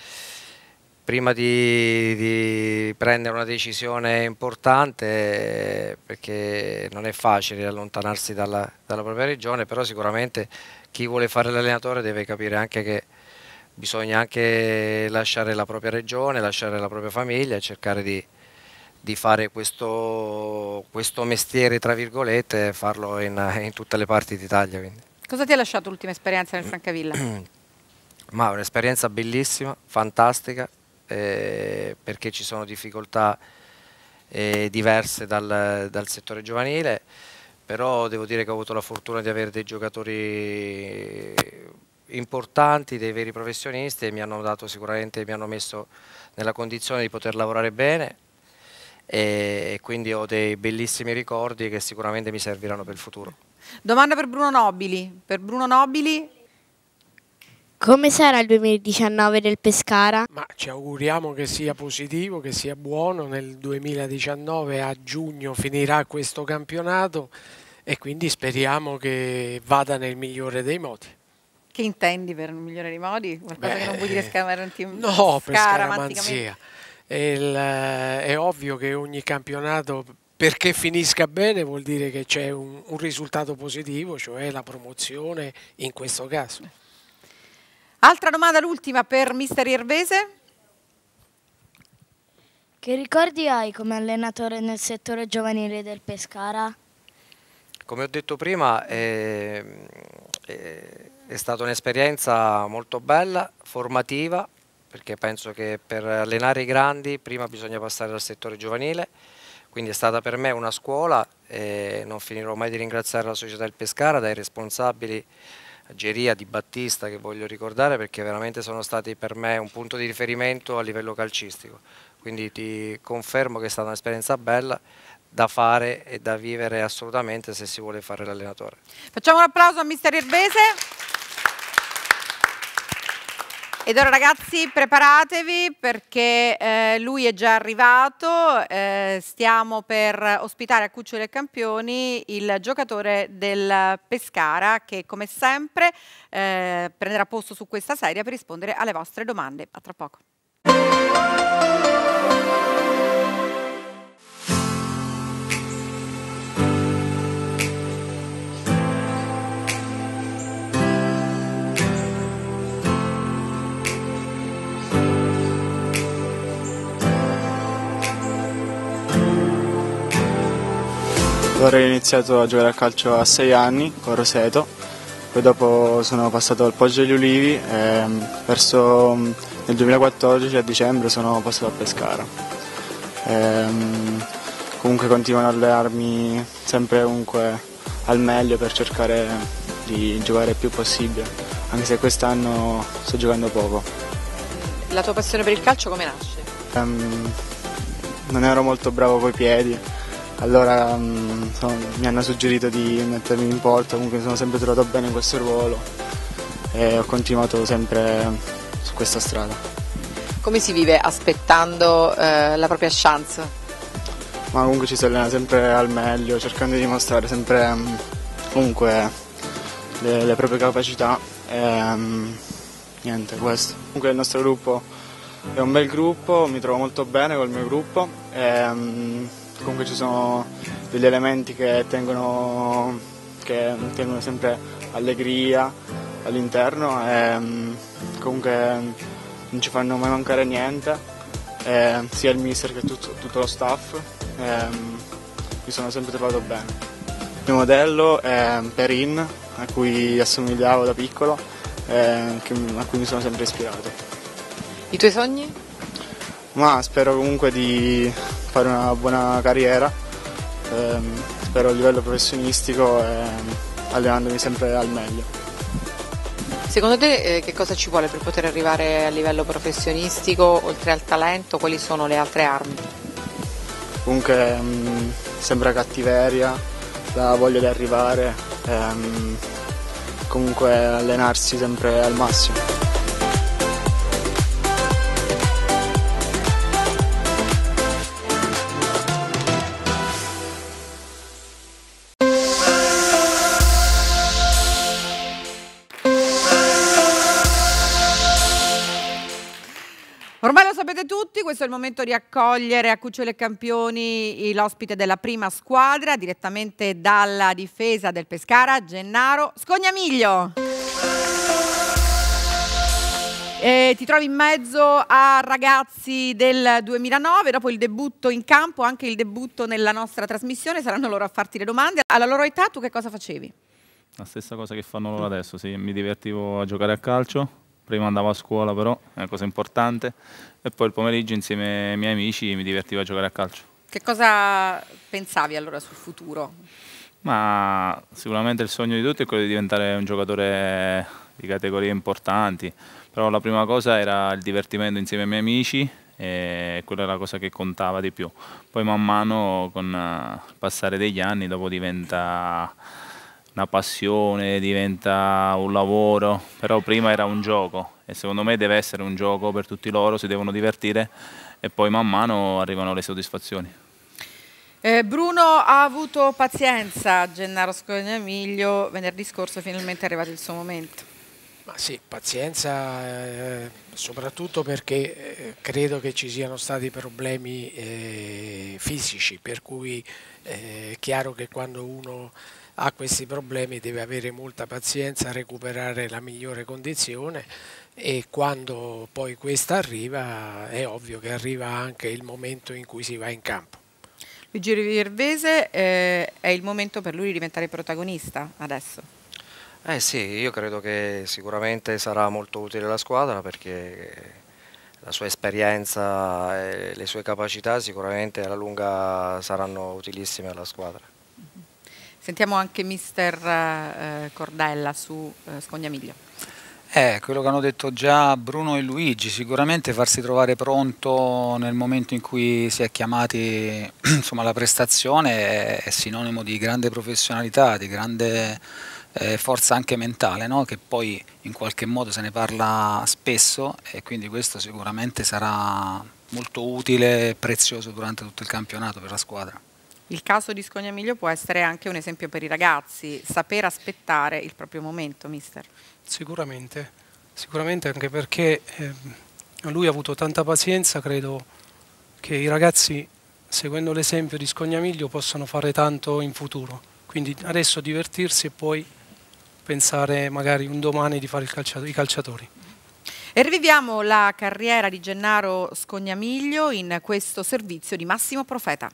prendere una decisione importante, perché non è facile allontanarsi dalla propria regione, però sicuramente chi vuole fare l'allenatore deve capire anche che bisogna anche lasciare la propria regione, lasciare la propria famiglia e cercare di fare questo mestiere, tra virgolette, e farlo in tutte le parti d'Italia. Cosa ti ha lasciato l'ultima esperienza nel Francavilla? Ma un'esperienza bellissima, fantastica, perché ci sono difficoltà diverse dal settore giovanile, però devo dire che ho avuto la fortuna di avere dei giocatori importanti, dei veri professionisti, e mi hanno dato sicuramente, mi hanno messo nella condizione di poter lavorare bene e quindi ho dei bellissimi ricordi che sicuramente mi serviranno per il futuro. Domanda per Bruno Nobili. Per Bruno Nobili, come sarà il 2019 del Pescara? Ma ci auguriamo che sia positivo, che sia buono. Nel 2019 a giugno finirà questo campionato e quindi speriamo che vada nel migliore dei modi. che intendi per il migliore dei modi? Qualcosa che non vuoi dire no, per scaramanzia. È ovvio che ogni campionato, perché finisca bene, vuol dire che c'è un risultato positivo, cioè la promozione in questo caso. Altra domanda, l'ultima per mister Iervese. Che ricordi hai come allenatore nel settore giovanile del Pescara? Come ho detto prima, è stata un'esperienza molto bella, formativa, perché penso che per allenare i grandi prima bisogna passare dal settore giovanile, quindi è stata per me una scuola e non finirò mai di ringraziare la società del Pescara, dai responsabili Geria, Di Battista, che voglio ricordare perché veramente sono stati per me un punto di riferimento a livello calcistico, quindi ti confermo che è stata un'esperienza bella da fare e da vivere assolutamente se si vuole fare l'allenatore. Facciamo un applauso a mister Yerbese. Ed ora ragazzi preparatevi perché lui è già arrivato, stiamo per ospitare a Cuccioli e Campioni il giocatore del Pescara che come sempre prenderà posto su questa sedia per rispondere alle vostre domande. A tra poco. Ora ho iniziato a giocare a calcio a 6 anni con Roseto, poi dopo sono passato al Poggio degli Ulivi e verso nel 2014 a dicembre sono passato a Pescara. Comunque continuo ad allenarmi sempre comunque al meglio per cercare di giocare il più possibile, anche se quest'anno sto giocando poco. La tua passione per il calcio come nasce? Non ero molto bravo coi piedi. Allora mi hanno suggerito di mettermi in porta, comunque mi sono sempre trovato bene in questo ruolo e ho continuato sempre su questa strada. Come si vive aspettando la propria chance? Ma comunque ci si allena sempre al meglio, cercando di dimostrare sempre comunque le proprie capacità e niente, questo. Comunque il nostro gruppo è un bel gruppo, mi trovo molto bene col mio gruppo e, comunque ci sono degli elementi che tengono sempre allegria all'interno e comunque non ci fanno mai mancare niente, sia il mister che tutto lo staff, mi sono sempre trovato bene. Il mio modello è Perin, a cui assomigliavo da piccolo e a cui mi sono sempre ispirato. I tuoi sogni? Ma spero comunque di fare una buona carriera, spero a livello professionistico e allenandomi sempre al meglio. Secondo te che cosa ci vuole per poter arrivare a livello professionistico, oltre al talento, quali sono le altre armi? Comunque sembra cattiveria, la voglia di arrivare, comunque allenarsi sempre al massimo. Ormai lo sapete tutti, questo è il momento di accogliere a Cuccioli e Campioni l'ospite della prima squadra, direttamente dalla difesa del Pescara, Gennaro Scognamiglio. Ti trovi in mezzo a ragazzi del 2009, dopo il debutto in campo, anche il debutto nella nostra trasmissione, saranno loro a farti le domande. Alla loro età tu che cosa facevi? La stessa cosa che fanno loro adesso, sì, mi divertivo a giocare a calcio. Prima andavo a scuola però, è una cosa importante, e poi il pomeriggio insieme ai miei amici mi divertivo a giocare a calcio. Che cosa pensavi allora sul futuro? Ma sicuramente il sogno di tutti è quello di diventare un giocatore di categorie importanti, però la prima cosa era il divertimento insieme ai miei amici e quella è la cosa che contava di più. Poi man mano con il passare degli anni dopo diventa una passione, diventa un lavoro, però prima era un gioco e secondo me deve essere un gioco per tutti loro, si devono divertire e poi man mano arrivano le soddisfazioni. Bruno ha avuto pazienza, Gennaro Scognamiglio, venerdì scorso finalmente è arrivato il suo momento. Ma sì, pazienza soprattutto perché credo che ci siano stati problemi fisici, per cui è chiaro che quando uno ha questi problemi deve avere molta pazienza, recuperare la migliore condizione e quando poi questa arriva è ovvio che arriva anche il momento in cui si va in campo. Luigi Yerbese, è il momento per lui di diventare protagonista adesso? Sì, io credo che sicuramente sarà molto utile alla squadra perché sua esperienza e le sue capacità sicuramente alla lunga saranno utilissime alla squadra. Sentiamo anche mister Cordella su Scognamiglio. Quello che hanno detto già Bruno e Luigi, sicuramente farsi trovare pronto nel momento in cui si è chiamati insomma, alla prestazione è sinonimo di grande professionalità, di grande forza anche mentale, no? Che poi in qualche modo se ne parla spesso e quindi questo sicuramente sarà molto utile e prezioso durante tutto il campionato per la squadra. Il caso di Scognamiglio può essere anche un esempio per i ragazzi, saper aspettare il proprio momento, mister. Sicuramente anche perché lui ha avuto tanta pazienza, credo che i ragazzi seguendo l'esempio di Scognamiglio possano fare tanto in futuro, quindi adesso divertirsi e poi pensare magari un domani di fare i calciatori. E riviviamo la carriera di Gennaro Scognamiglio in questo servizio di Massimo Profeta.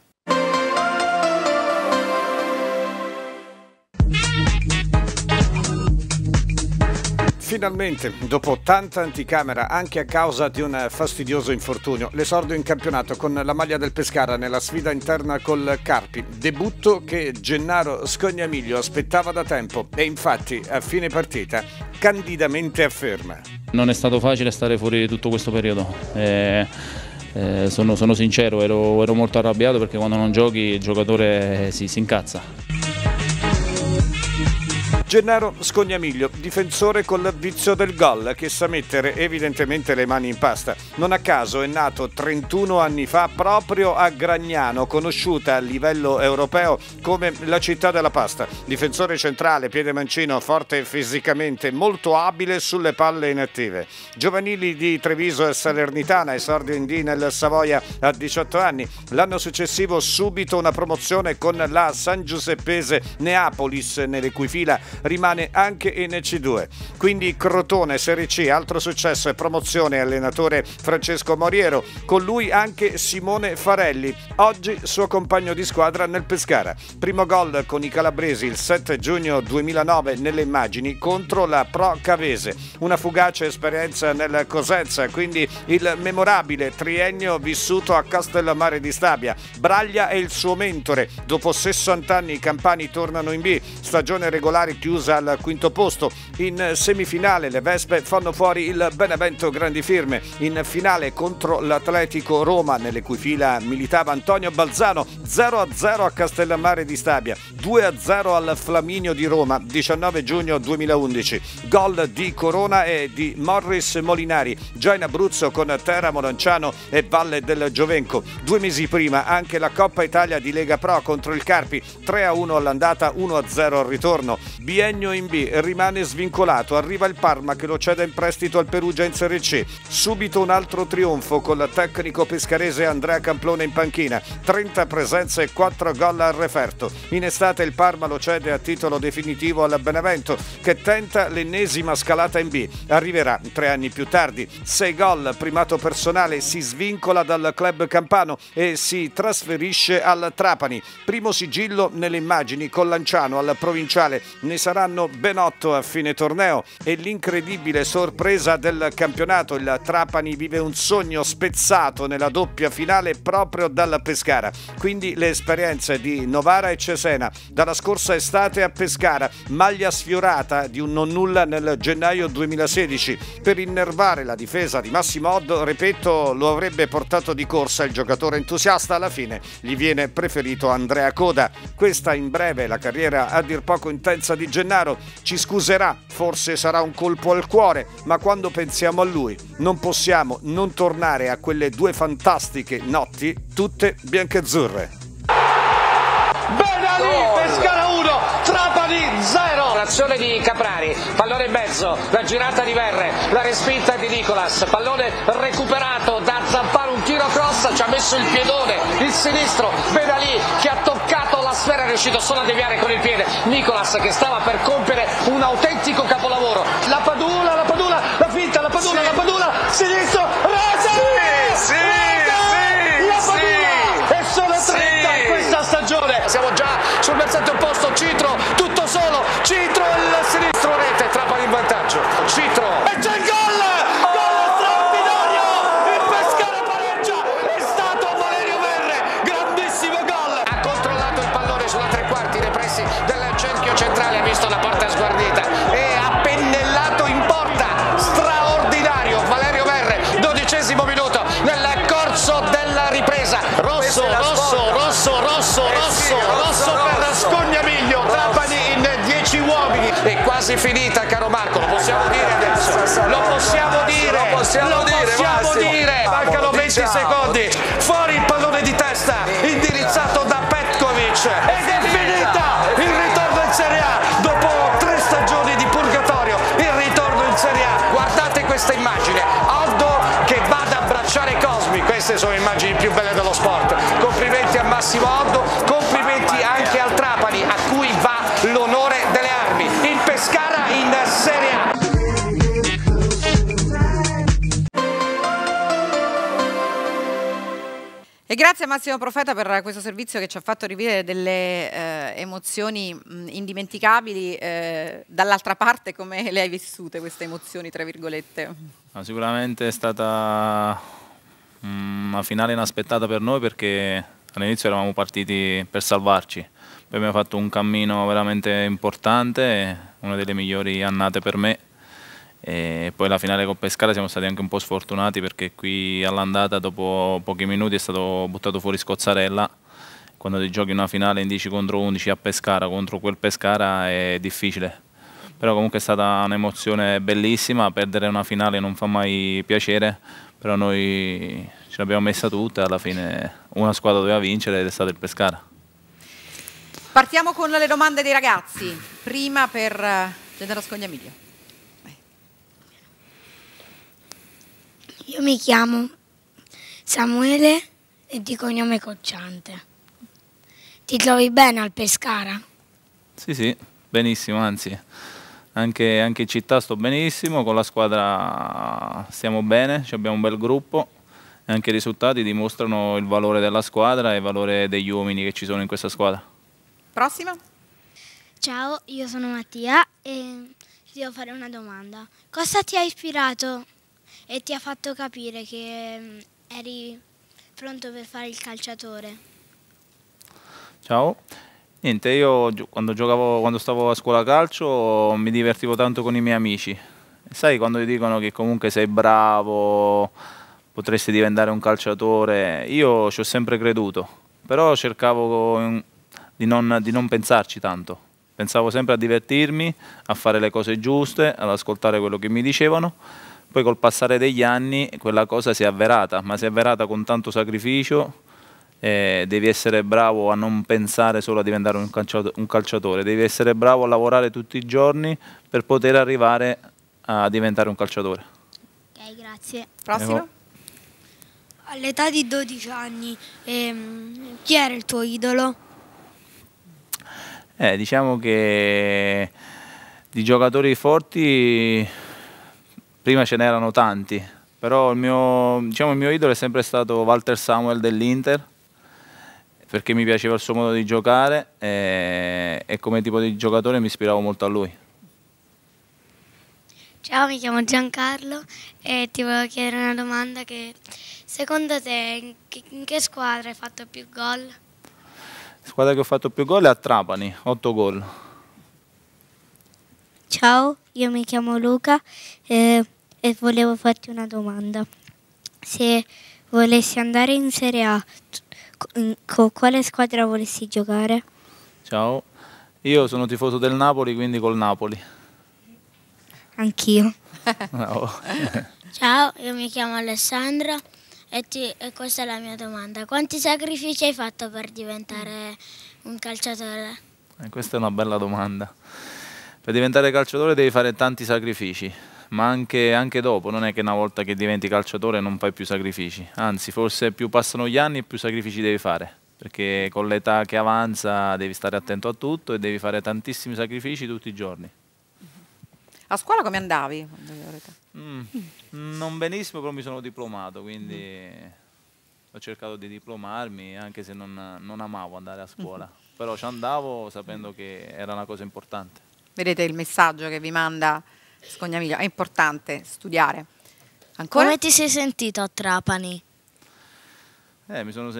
Finalmente, dopo tanta anticamera, anche a causa di un fastidioso infortunio, l'esordio in campionato con la maglia del Pescara nella sfida interna col Carpi. Debutto che Gennaro Scognamiglio aspettava da tempo e infatti a fine partita candidamente afferma. Non è stato facile stare fuori tutto questo periodo. Sono sincero, ero molto arrabbiato perché quando non giochi il giocatore si incazza. Gennaro Scognamiglio, difensore col vizio del gol, che sa mettere evidentemente le mani in pasta. Non a caso è nato 31 anni fa proprio a Gragnano, conosciuta a livello europeo come la città della pasta. Difensore centrale, piede mancino, forte fisicamente, molto abile sulle palle inattive. Giovanili di Treviso e Salernitana, esordio in D nel Savoia a 18 anni. L'anno successivo subito una promozione con la San Giuseppese Neapolis, nelle cui fila rimane anche in C2. Quindi Crotone, Serie C, altro successo e promozione, allenatore Francesco Moriero, con lui anche Simone Farelli, oggi suo compagno di squadra nel Pescara. Primo gol con i calabresi il 7 giugno 2009 nelle immagini contro la Pro Cavese. Una fugace esperienza nel Cosenza, quindi il memorabile triennio vissuto a Castellammare di Stabia. Braglia è il suo mentore. Dopo 60 anni i campani tornano in B, stagione regolare chiusa al quinto posto. In semifinale le Vespe fanno fuori il Benevento Grandi Firme. In finale contro l'Atletico Roma, nelle cui fila militava Antonio Balzano, 0-0 a Castellammare di Stabia, 2-0 al Flaminio di Roma, 19 giugno 2011. Gol di Corona e di Morris Molinari, già in Abruzzo con Teramo Lanciano e Valle del Giovenco. 2 mesi prima anche la Coppa Italia di Lega Pro contro il Carpi, 3-1 all'andata, 1-0 al ritorno. Biennio in B, rimane svincolato, arriva il Parma che lo cede in prestito al Perugia in Serie C. Subito un altro trionfo con il tecnico pescarese Andrea Camplone in panchina, 30 presenze e 4 gol al referto. In estate il Parma lo cede a titolo definitivo al Benevento che tenta l'ennesima scalata in B. Arriverà 3 anni più tardi, 6 gol, primato personale, si svincola dal club campano e si trasferisce al Trapani. Primo sigillo nelle immagini con Lanciano al provinciale, ne saranno ben 8 a fine torneo e l'incredibile sorpresa del campionato, il Trapani vive un sogno spezzato nella doppia finale proprio dalla Pescara. Quindi le esperienze di Novara e Cesena, dalla scorsa estate a Pescara, maglia sfiorata di un non nulla nel gennaio 2016. Per innervare la difesa di Massimo Oddo, ripeto, lo avrebbe portato di corsa il giocatore entusiasta, alla fine gli viene preferito Andrea Coda. Questa in breve la carriera a dir poco intensa di Gennaro. Ci scuserà, forse sarà un colpo al cuore, ma quando pensiamo a lui non possiamo non tornare a quelle 2 fantastiche notti tutte biancazzurre. Pescara 1, Trapani 0. L'azione di Caprari, pallone in mezzo, la girata di Verre, la respinta di Nicolas, pallone recuperato da Zamparo, un tiro cross, ci ha messo il piedone, il sinistro, Benalì che ha toccato la sfera, è riuscito solo a deviare con il piede, Nicolas che stava per compiere un autentico capolavoro, la Padula, la finta, la Padula, sinistro, rete! Sì! La Padula! E sono 30 in questa stagione! Siamo già sul versante opposto, Citro, tutto solo, Citro il sinistro, rete, Trapani in vantaggio, Citro. E c'è il gol! Gol straordinario! Lo possiamo dire. Mancano 20 secondi. Fuori il pallone di testa indirizzato da Petkovic. Ed è finita il ritorno in Serie A. Dopo 3 stagioni di purgatorio, il ritorno in Serie A. Guardate questa immagine. Aldo che va ad abbracciare Cosmi. Queste sono le immagini più belle dello sport. Complimenti a Massimo Aldo, complimenti anche al Trapani, a cui va l'onore delle armi. Il Pescara in Serie A. E grazie a Massimo Profeta per questo servizio che ci ha fatto rivivere delle emozioni indimenticabili. Dall'altra parte, come le hai vissute queste emozioni, tra virgolette? Sicuramente è stata una finale inaspettata per noi, perché all'inizio eravamo partiti per salvarci, poi abbiamo fatto un cammino veramente importante, una delle migliori annate per me, e poi la finale con Pescara siamo stati anche un po' sfortunati, perché qui all'andata dopo pochi minuti è stato buttato fuori Scozzarella. Quando ti giochi una finale in 10 contro 11 a Pescara, contro quel Pescara, è difficile, però comunque è stata un'emozione bellissima. Perdere una finale non fa mai piacere, però noi ce l'abbiamo messa tutta e alla fine una squadra doveva vincere ed è stato il Pescara. Partiamo con le domande dei ragazzi, prima per Gennaro Scognamiglio. Io mi chiamo Samuele e di cognome Cocciante. Ti trovi bene al Pescara? Sì, benissimo, anzi anche in città sto benissimo, con la squadra stiamo bene, abbiamo un bel gruppo e anche i risultati dimostrano il valore della squadra e il valore degli uomini che ci sono in questa squadra. Prossima. Ciao, io sono Mattia e ti devo fare una domanda. Cosa ti ha ispirato e ti ha fatto capire che eri pronto per fare il calciatore? Ciao. Niente, io quando stavo a scuola calcio mi divertivo tanto con i miei amici. Sai, quando ti dicono che comunque sei bravo, potresti diventare un calciatore, io ci ho sempre creduto, però cercavo di non pensarci tanto. Pensavo sempre a divertirmi, a fare le cose giuste, ad ascoltare quello che mi dicevano. Poi col passare degli anni quella cosa si è avverata, ma si è avverata con tanto sacrificio. Devi essere bravo a non pensare solo a diventare un calciatore, devi essere bravo a lavorare tutti i giorni per poter arrivare a diventare un calciatore. Ok, grazie. Prossimo. All'età di 12 anni, chi era il tuo idolo? Diciamo che di giocatori forti prima ce n'erano tanti, però il mio idolo è sempre stato Walter Samuel dell'Inter, perché mi piaceva il suo modo di giocare e come tipo di giocatore mi ispiravo molto a lui. Ciao, mi chiamo Giancarlo e ti volevo chiedere una domanda che secondo te in che squadra hai fatto più gol? La squadra che ho fatto più gol è a Trapani, 8 gol. Ciao, io mi chiamo Luca e volevo farti una domanda. Se volessi andare in Serie A, con quale squadra volessi giocare? Ciao, io sono tifoso del Napoli, quindi col Napoli. Anch'io. No. Ciao, io mi chiamo Alessandro e questa è la mia domanda. Quanti sacrifici hai fatto per diventare un calciatore? Questa è una bella domanda. Per diventare calciatore devi fare tanti sacrifici, ma anche dopo, non è che una volta che diventi calciatore non fai più sacrifici, anzi forse più passano gli anni e più sacrifici devi fare, perché con l'età che avanza devi stare attento a tutto e devi fare tantissimi sacrifici tutti i giorni. A scuola come andavi? Non benissimo, però mi sono diplomato, quindi ho cercato di diplomarmi, anche se non amavo andare a scuola, però ci andavo sapendo che era una cosa importante. Vedete il messaggio che vi manda Scognamiglio, è importante studiare. Ancora? Come ti sei sentito a Trapani? Mi sono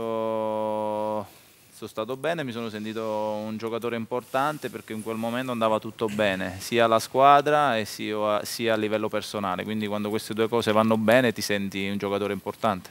stato bene, mi sono sentito un giocatore importante, perché in quel momento andava tutto bene, sia alla squadra e sia a livello personale, quindi quando queste due cose vanno bene ti senti un giocatore importante.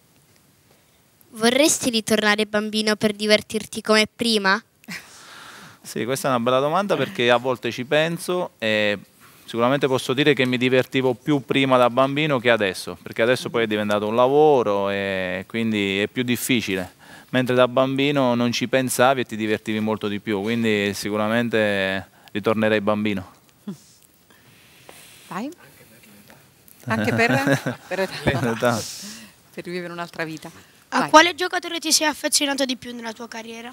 Vorresti ritornare bambino per divertirti come prima? Sì, questa è una bella domanda perché a volte ci penso e sicuramente posso dire che mi divertivo più prima da bambino che adesso, perché adesso poi è diventato un lavoro e quindi è più difficile, mentre da bambino non ci pensavi e ti divertivi molto di più, quindi sicuramente ritornerei bambino. Vai. Anche per l'età. Per rivivere un'altra vita. A Vai. quale giocatore ti sei affezionato di più nella tua carriera?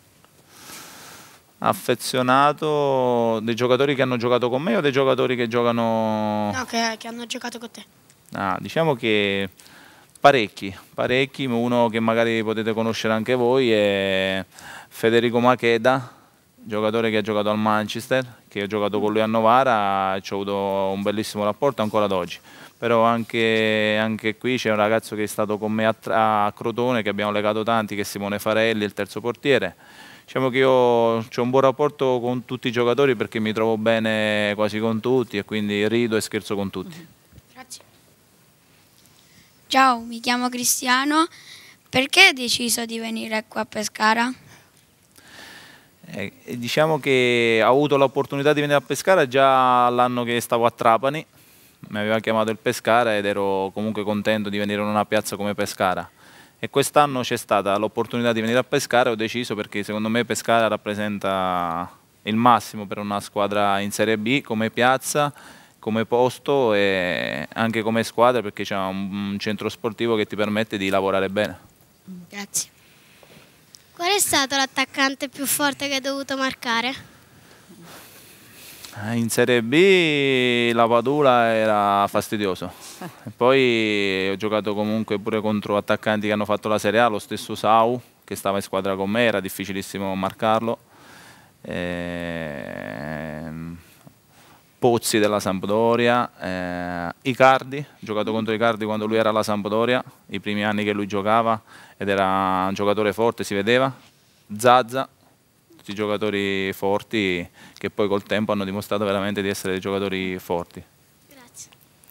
Affezionato dei giocatori che hanno giocato con me o dei giocatori che giocano... No, che hanno giocato con te. Diciamo che parecchi, uno che magari potete conoscere anche voi è Federico Macheda, giocatore che ha giocato al Manchester, che ho giocato con lui a Novara e ci ho avuto un bellissimo rapporto ancora ad oggi. Però anche qui c'è un ragazzo che è stato con me a Crotone, che abbiamo legato tanti, che è Simone Farelli, il terzo portiere. Diciamo che io ho un buon rapporto con tutti i giocatori perché mi trovo bene quasi con tutti e quindi rido e scherzo con tutti. Grazie. Ciao, mi chiamo Cristiano. Perché hai deciso di venire qua a Pescara? Diciamo che ho avuto l'opportunità di venire a Pescara già l'anno che stavo a Trapani. Mi aveva chiamato il Pescara ed ero comunque contento di venire in una piazza come Pescara. E quest'anno c'è stata l'opportunità di venire a Pescara e ho deciso perché secondo me Pescara rappresenta il massimo per una squadra in Serie B come piazza, come posto e anche come squadra perché c'è un centro sportivo che ti permette di lavorare bene. Grazie. Qual è stato l'attaccante più forte che hai dovuto marcare? In Serie B la Padula era fastidioso, e poi ho giocato comunque pure contro attaccanti che hanno fatto la Serie A, lo stesso Sau che stava in squadra con me, era difficilissimo marcarlo, Pozzi della Sampdoria, Icardi, ho giocato contro Icardi quando lui era alla Sampdoria, i primi anni che lui giocava ed era un giocatore forte, si vedeva, Zaza. Giocatori forti che poi col tempo hanno dimostrato veramente di essere dei giocatori forti. Grazie.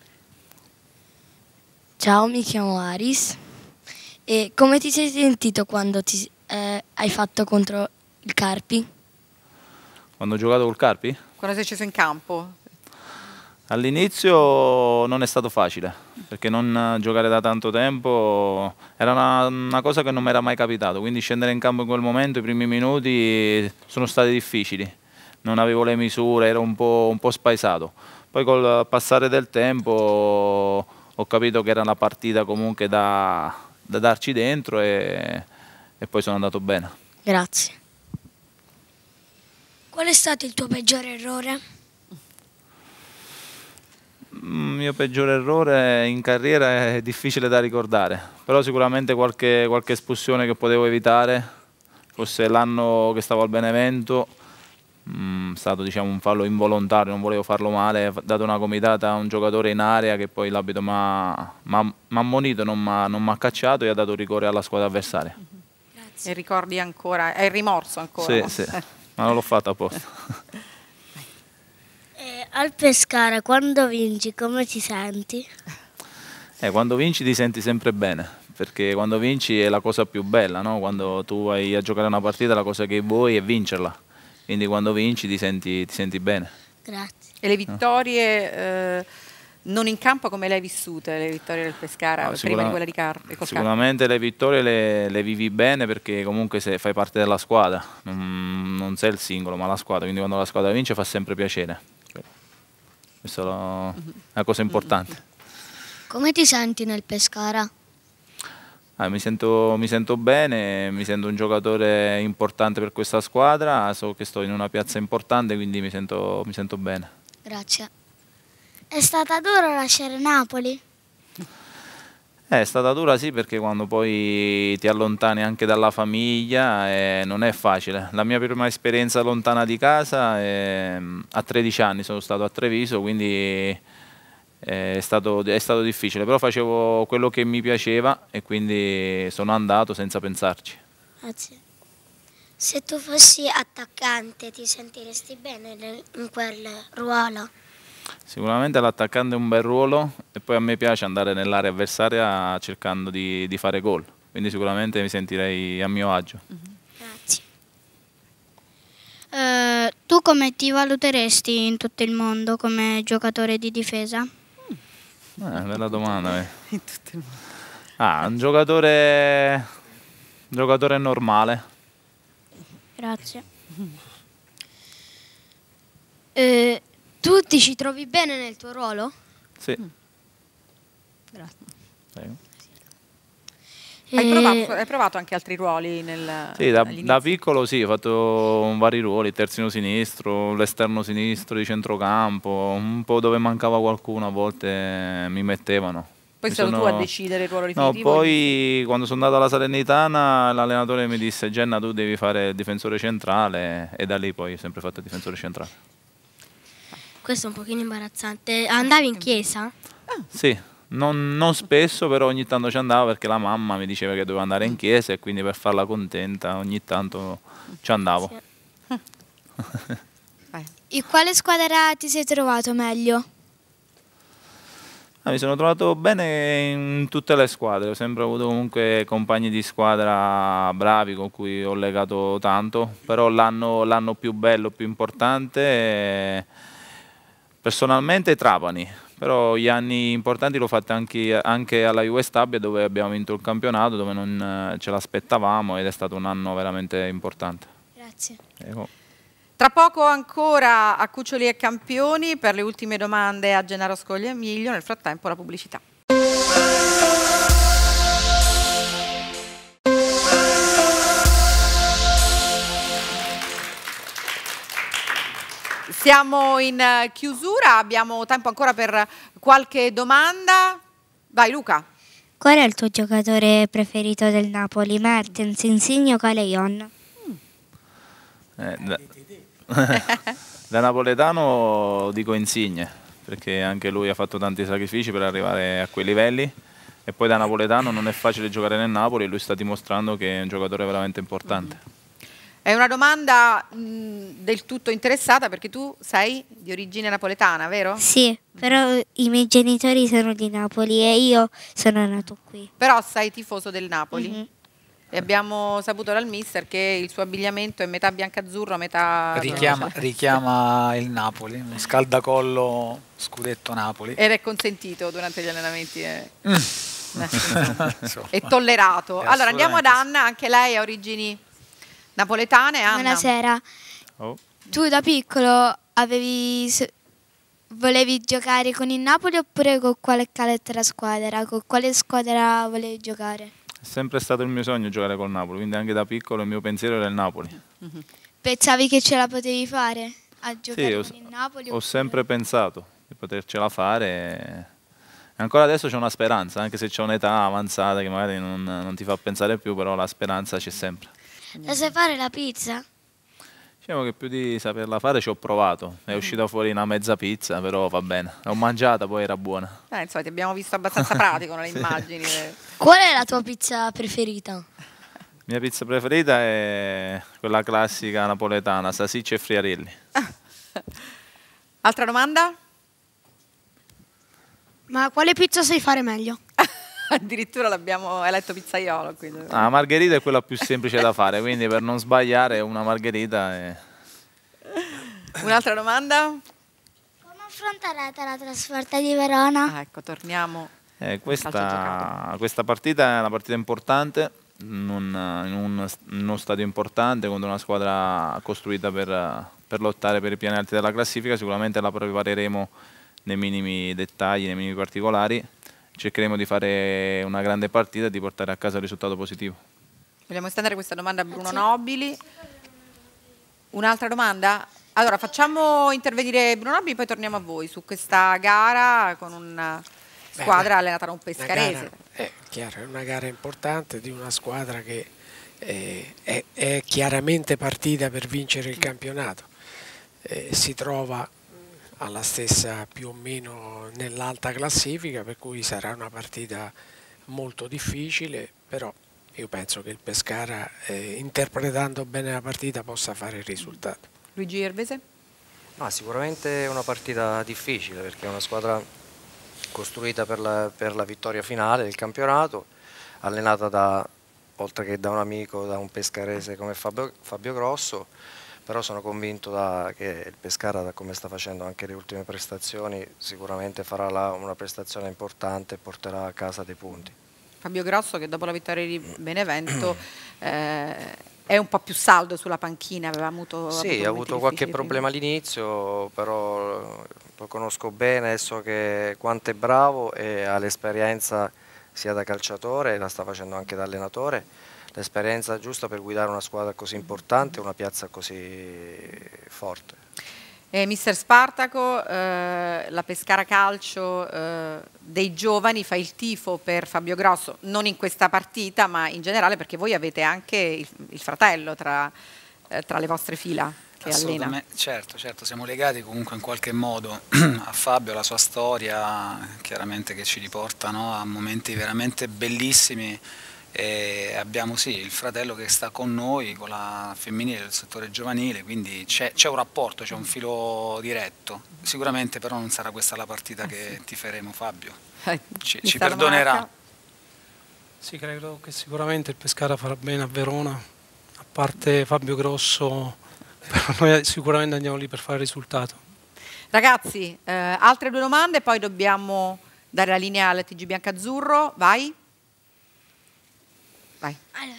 Ciao, mi chiamo Aris. E come ti sei sentito quando hai fatto contro il Carpi? Quando ho giocato col Carpi? Quando sei sceso in campo? All'inizio non è stato facile, perché non giocare da tanto tempo era una cosa che non mi era mai capitato, quindi scendere in campo in quel momento, i primi minuti sono stati difficili, non avevo le misure, ero un po' spaesato. Poi col passare del tempo ho capito che era una partita comunque da darci dentro e poi sono andato bene. Grazie. Qual è stato il tuo peggiore errore? Il mio peggiore errore in carriera è difficile da ricordare, però sicuramente qualche espulsione che potevo evitare, forse l'anno che stavo al Benevento, è stato diciamo, un fallo involontario, non volevo farlo male, ho dato una gomitata a un giocatore in area che poi l'arbitro mi ha ammonito, non mi ha cacciato e ha dato rigore alla squadra avversaria. E ricordi ancora, è il rimorso ancora? Sì, ma non l'ho fatto apposta. Al Pescara, quando vinci, come ti senti? Quando vinci ti senti sempre bene, perché quando vinci è la cosa più bella, no? Quando tu vai a giocare una partita la cosa che vuoi è vincerla, quindi quando vinci ti senti bene. Grazie. E le vittorie non in campo come le hai vissute, le vittorie del Pescara, prima di quella di Carpi? Sicuramente le vittorie le vivi bene perché comunque fai parte della squadra, non sei il singolo ma la squadra, quindi quando la squadra vince fa sempre piacere. Questa è una cosa importante. Come ti senti nel Pescara? Mi sento bene, mi sento un giocatore importante per questa squadra, so che sto in una piazza importante, quindi mi sento bene. Grazie. È stata dura lasciare Napoli? È stata dura sì, perché quando poi ti allontani anche dalla famiglia non è facile. La mia prima esperienza lontana di casa a 13 anni sono stato a Treviso, quindi è stato difficile, però facevo quello che mi piaceva e quindi sono andato senza pensarci. Grazie. Se tu fossi attaccante ti sentiresti bene in quel ruolo? Sicuramente l'attaccante è un bel ruolo e poi a me piace andare nell'area avversaria cercando di fare gol, quindi sicuramente mi sentirei a mio agio. Grazie. Tu come ti valuteresti in tutto il mondo come giocatore di difesa? Bella domanda. In tutto il mondo. Un giocatore normale. Grazie. Tu ti ci trovi bene nel tuo ruolo? Sì. Grazie. Prego. Hai provato anche altri ruoli Sì, da piccolo sì, ho fatto vari ruoli, terzino sinistro, l'esterno sinistro di centrocampo, un po' dove mancava qualcuno a volte mi mettevano. Poi sei stato tu a decidere il ruolo No, definitivo? poi quando sono andato alla Salernitana l'allenatore mi disse: Genna, tu devi fare il difensore centrale, e da lì poi ho sempre fatto il difensore centrale. Questo è un pochino imbarazzante. Andavi in chiesa? Sì, non spesso, però ogni tanto ci andavo perché la mamma mi diceva che dovevo andare in chiesa e quindi per farla contenta ogni tanto ci andavo. In quale squadra ti sei trovato meglio? Mi sono trovato bene in tutte le squadre, ho sempre avuto comunque compagni di squadra bravi con cui ho legato tanto, però l'anno più bello, più importante personalmente Trapani, però gli anni importanti l'ho fatti anche alla Juve Stabia, dove abbiamo vinto il campionato, dove non ce l'aspettavamo, ed è stato un anno veramente importante. Grazie. Tra poco ancora a Cuccioli e Campioni per le ultime domande a Gennaro Scogliamiglio, nel frattempo la pubblicità. Siamo in chiusura, abbiamo tempo ancora per qualche domanda. Vai Luca. Qual è il tuo giocatore preferito del Napoli? Mertens, Insigne o Calejon? Da napoletano dico Insigne, perché anche lui ha fatto tanti sacrifici per arrivare a quei livelli, e poi da napoletano non è facile giocare nel Napoli e lui sta dimostrando che è un giocatore veramente importante. È una domanda del tutto interessata perché tu sei di origine napoletana, vero? Sì, però i miei genitori sono di Napoli e io sono nato qui. Però sei tifoso del Napoli? E abbiamo saputo dal mister che il suo abbigliamento è metà biancazzurro, metà... Richiama il Napoli, un scaldacollo scudetto Napoli. Ed è consentito durante gli allenamenti. È tollerato. Allora andiamo ad Anna, anche lei ha origini napoletane. Anna. Buonasera. Tu da piccolo volevi giocare con il Napoli oppure con quale altra squadra? Con quale squadra volevi giocare? È sempre stato il mio sogno giocare col Napoli, quindi anche da piccolo il mio pensiero era il Napoli. Pensavi che ce la potevi fare a giocare Sì, con il Napoli? ho sempre pensato di potercela fare. E ancora adesso c'è una speranza, anche se c'è un'età avanzata che magari non ti fa pensare più, però la speranza c'è sempre. La sai fare la pizza? Diciamo che più di saperla fare ci ho provato, è uscita fuori una mezza pizza, però va bene, l'ho mangiata, poi era buona. Insomma, ti abbiamo visto abbastanza pratico nelle immagini. Qual è la tua pizza preferita? La mia pizza preferita è quella classica napoletana, salsicce e friarelli. Altra domanda? Ma quale pizza sai fare meglio? Addirittura l'abbiamo eletto pizzaiolo. Quindi. La margherita è quella più semplice da fare, quindi per non sbagliare una margherita è... Un'altra domanda? Come affronterete la trasferta di Verona? Ecco, torniamo. Questa partita è una partita importante, in uno stadio importante, contro una squadra costruita per lottare per i piani alti della classifica. Sicuramente la prepareremo nei minimi dettagli, nei minimi particolari. Cercheremo di fare una grande partita e di portare a casa il risultato positivo. Vogliamo estendere questa domanda a Bruno Nobili. Un'altra domanda? Allora, facciamo intervenire Bruno Nobili, poi torniamo a voi su questa gara con una squadra allenata da un pescarese. È chiaro, è una gara importante di una squadra che è chiaramente partita per vincere il campionato. Si trova alla stessa più o meno nell'alta classifica, per cui sarà una partita molto difficile, però io penso che il Pescara, interpretando bene la partita, possa fare il risultato. Luigi Gervese? Sicuramente è una partita difficile perché è una squadra costruita per la vittoria finale del campionato, allenata oltre che da un amico, da un pescarese come Fabio Grosso, però sono convinto che il Pescara, da come sta facendo anche le ultime prestazioni, sicuramente farà una prestazione importante e porterà a casa dei punti. Fabio Grosso, che dopo la vittoria di Benevento è un po' più saldo sulla panchina, aveva avuto ha avuto qualche problema all'inizio, però lo conosco bene, so che quanto è bravo e ha l'esperienza sia da calciatore, la sta facendo anche da allenatore, l'esperienza giusta per guidare una squadra così importante, una piazza così forte. Mister Spartaco, la Pescara Calcio dei giovani fa il tifo per Fabio Grosso, non in questa partita ma in generale, perché voi avete anche il fratello tra le vostre fila che allena. Certo, siamo legati comunque in qualche modo a Fabio, alla sua storia, chiaramente che ci riporta, no, a momenti veramente bellissimi. E abbiamo il fratello che sta con noi, con la femminile del settore giovanile, quindi c'è un rapporto, c'è un filo diretto. Sicuramente però non sarà questa la partita che tiferemo, Fabio. Ci perdonerà. Sì, credo che sicuramente il Pescara farà bene a Verona, a parte Fabio Grosso, però noi sicuramente andiamo lì per fare il risultato. Ragazzi, altre 2 domande, poi dobbiamo dare la linea al TG Biancazzurro. Vai. Allora.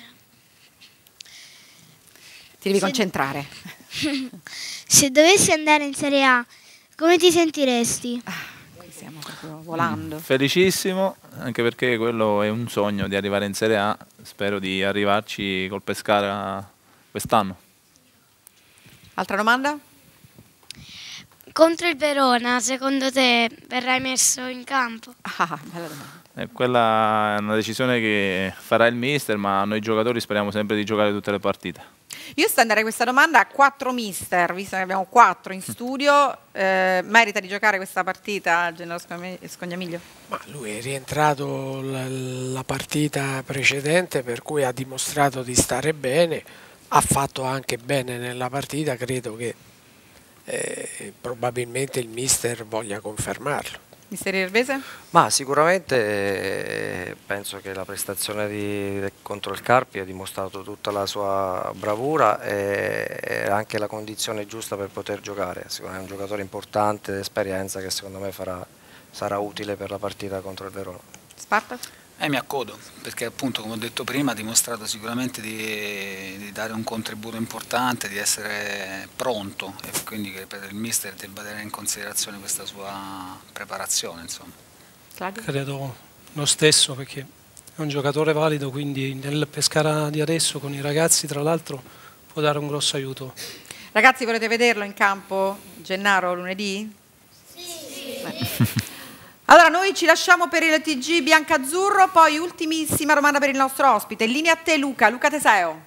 Ti devi concentrare. Se dovessi andare in Serie A, come ti sentiresti? Qui stiamo proprio volando. Felicissimo, anche perché quello è un sogno di arrivare in Serie A. Spero di arrivarci col Pescara quest'anno. Altra domanda? Contro il Verona, secondo te verrai messo in campo? Bella domanda. Quella è una decisione che farà il mister, ma noi giocatori speriamo sempre di giocare tutte le partite. Io stenderei questa domanda a 4 mister, visto che abbiamo 4 in studio. Merita di giocare questa partita Gennaro Scognamiglio? Ma lui è rientrato la partita precedente, per cui ha dimostrato di stare bene, ha fatto anche bene nella partita, credo che probabilmente il mister voglia confermarlo. Mister Iervese? Ma sicuramente penso che la prestazione contro il Carpi ha dimostrato tutta la sua bravura e anche la condizione giusta per poter giocare. Sicuramente è un giocatore importante d'esperienza che secondo me sarà utile per la partita contro il Verona. Spartaco? Mi accodo, perché appunto, come ho detto prima, ha dimostrato sicuramente di dare un contributo importante, di essere pronto, e quindi che il mister debba tenere in considerazione questa sua preparazione, insomma. Credo lo stesso, perché è un giocatore valido, quindi nel Pescara di adesso con i ragazzi tra l'altro può dare un grosso aiuto. Ragazzi, volete vederlo in campo Gennaro lunedì? Sì. Allora noi ci lasciamo per il TG Biancazzurro, poi ultimissima domanda per il nostro ospite. In linea a te Luca Teseo.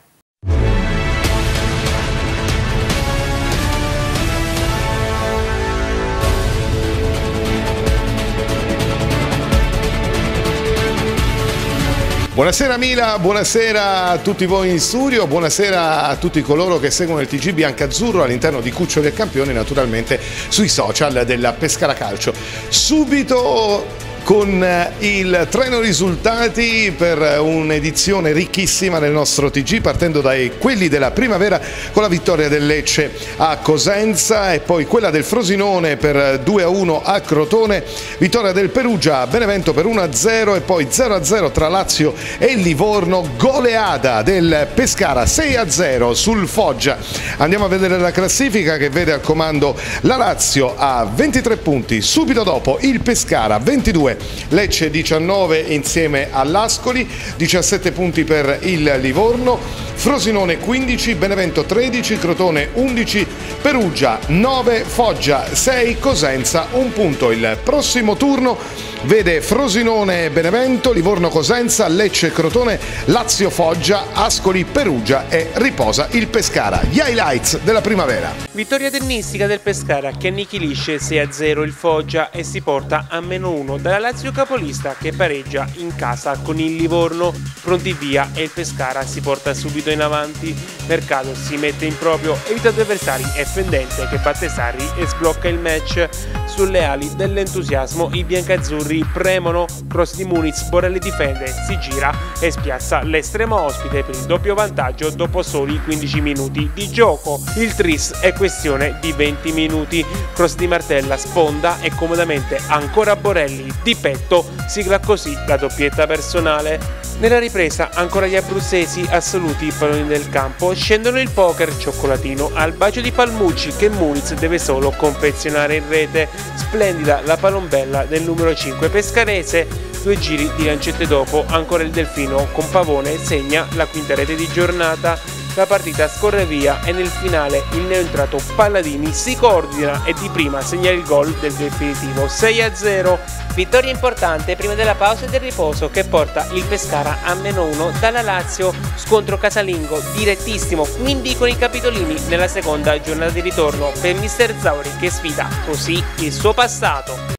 Buonasera Mila, buonasera a tutti voi in studio, buonasera a tutti coloro che seguono il TG Biancazzurro all'interno di Cuccioli e Campioni, naturalmente sui social della Pescara Calcio. Subito con il treno risultati per un'edizione ricchissima nel nostro TG, partendo dai quelli della primavera con la vittoria del Lecce a Cosenza e poi quella del Frosinone per 2-1 a Crotone, vittoria del Perugia a Benevento per 1-0 e poi 0-0 tra Lazio e Livorno, goleada del Pescara 6-0 sul Foggia. Andiamo a vedere la classifica che vede al comando la Lazio a 23 punti, subito dopo il Pescara 22, Lecce 19 insieme all'Ascoli, 17 punti per il Livorno, Frosinone 15, Benevento 13, Crotone 11, Perugia 9, Foggia 6, Cosenza 1 punto. Il prossimo turno vede Frosinone Benevento, Livorno Cosenza, Lecce Crotone, Lazio Foggia, Ascoli Perugia e riposa il Pescara. Gli highlights della primavera. Vittoria tennistica del Pescara che annichilisce 6-0 il Foggia e si porta a -1 dalla Lazio capolista che pareggia in casa con il Livorno. Pronti via e il Pescara si porta subito in avanti. Mercato si mette in proprio, evitando avversari e Fendente che batte Sarri e sblocca il match. Sulle ali dell'entusiasmo i biancazzurri premono, cross di Muniz, Borelli difende, si gira e spiazza l'estremo ospite per il doppio vantaggio dopo soli 15 minuti di gioco. Il tris è questione di 20 minuti, cross di Martella, sponda e comodamente ancora Borelli di petto, sigla così la doppietta personale. Nella ripresa ancora gli abruzzesi assoluti i palloni del campo, scendono il poker cioccolatino al bacio di Palmucci che Muniz deve solo confezionare in rete. Splendida la palombella del numero 5 pescarese, 2 giri di lancette dopo ancora il Delfino con Pavone segna la quinta rete di giornata. La partita scorre via e nel finale il neoentrato Palladini si coordina e di prima segna il gol del definitivo 6-0. Vittoria importante prima della pausa e del riposo che porta il Pescara a -1 dalla Lazio, scontro casalingo direttissimo quindi con i capitolini nella seconda giornata di ritorno per mister Zauri che sfida così il suo passato.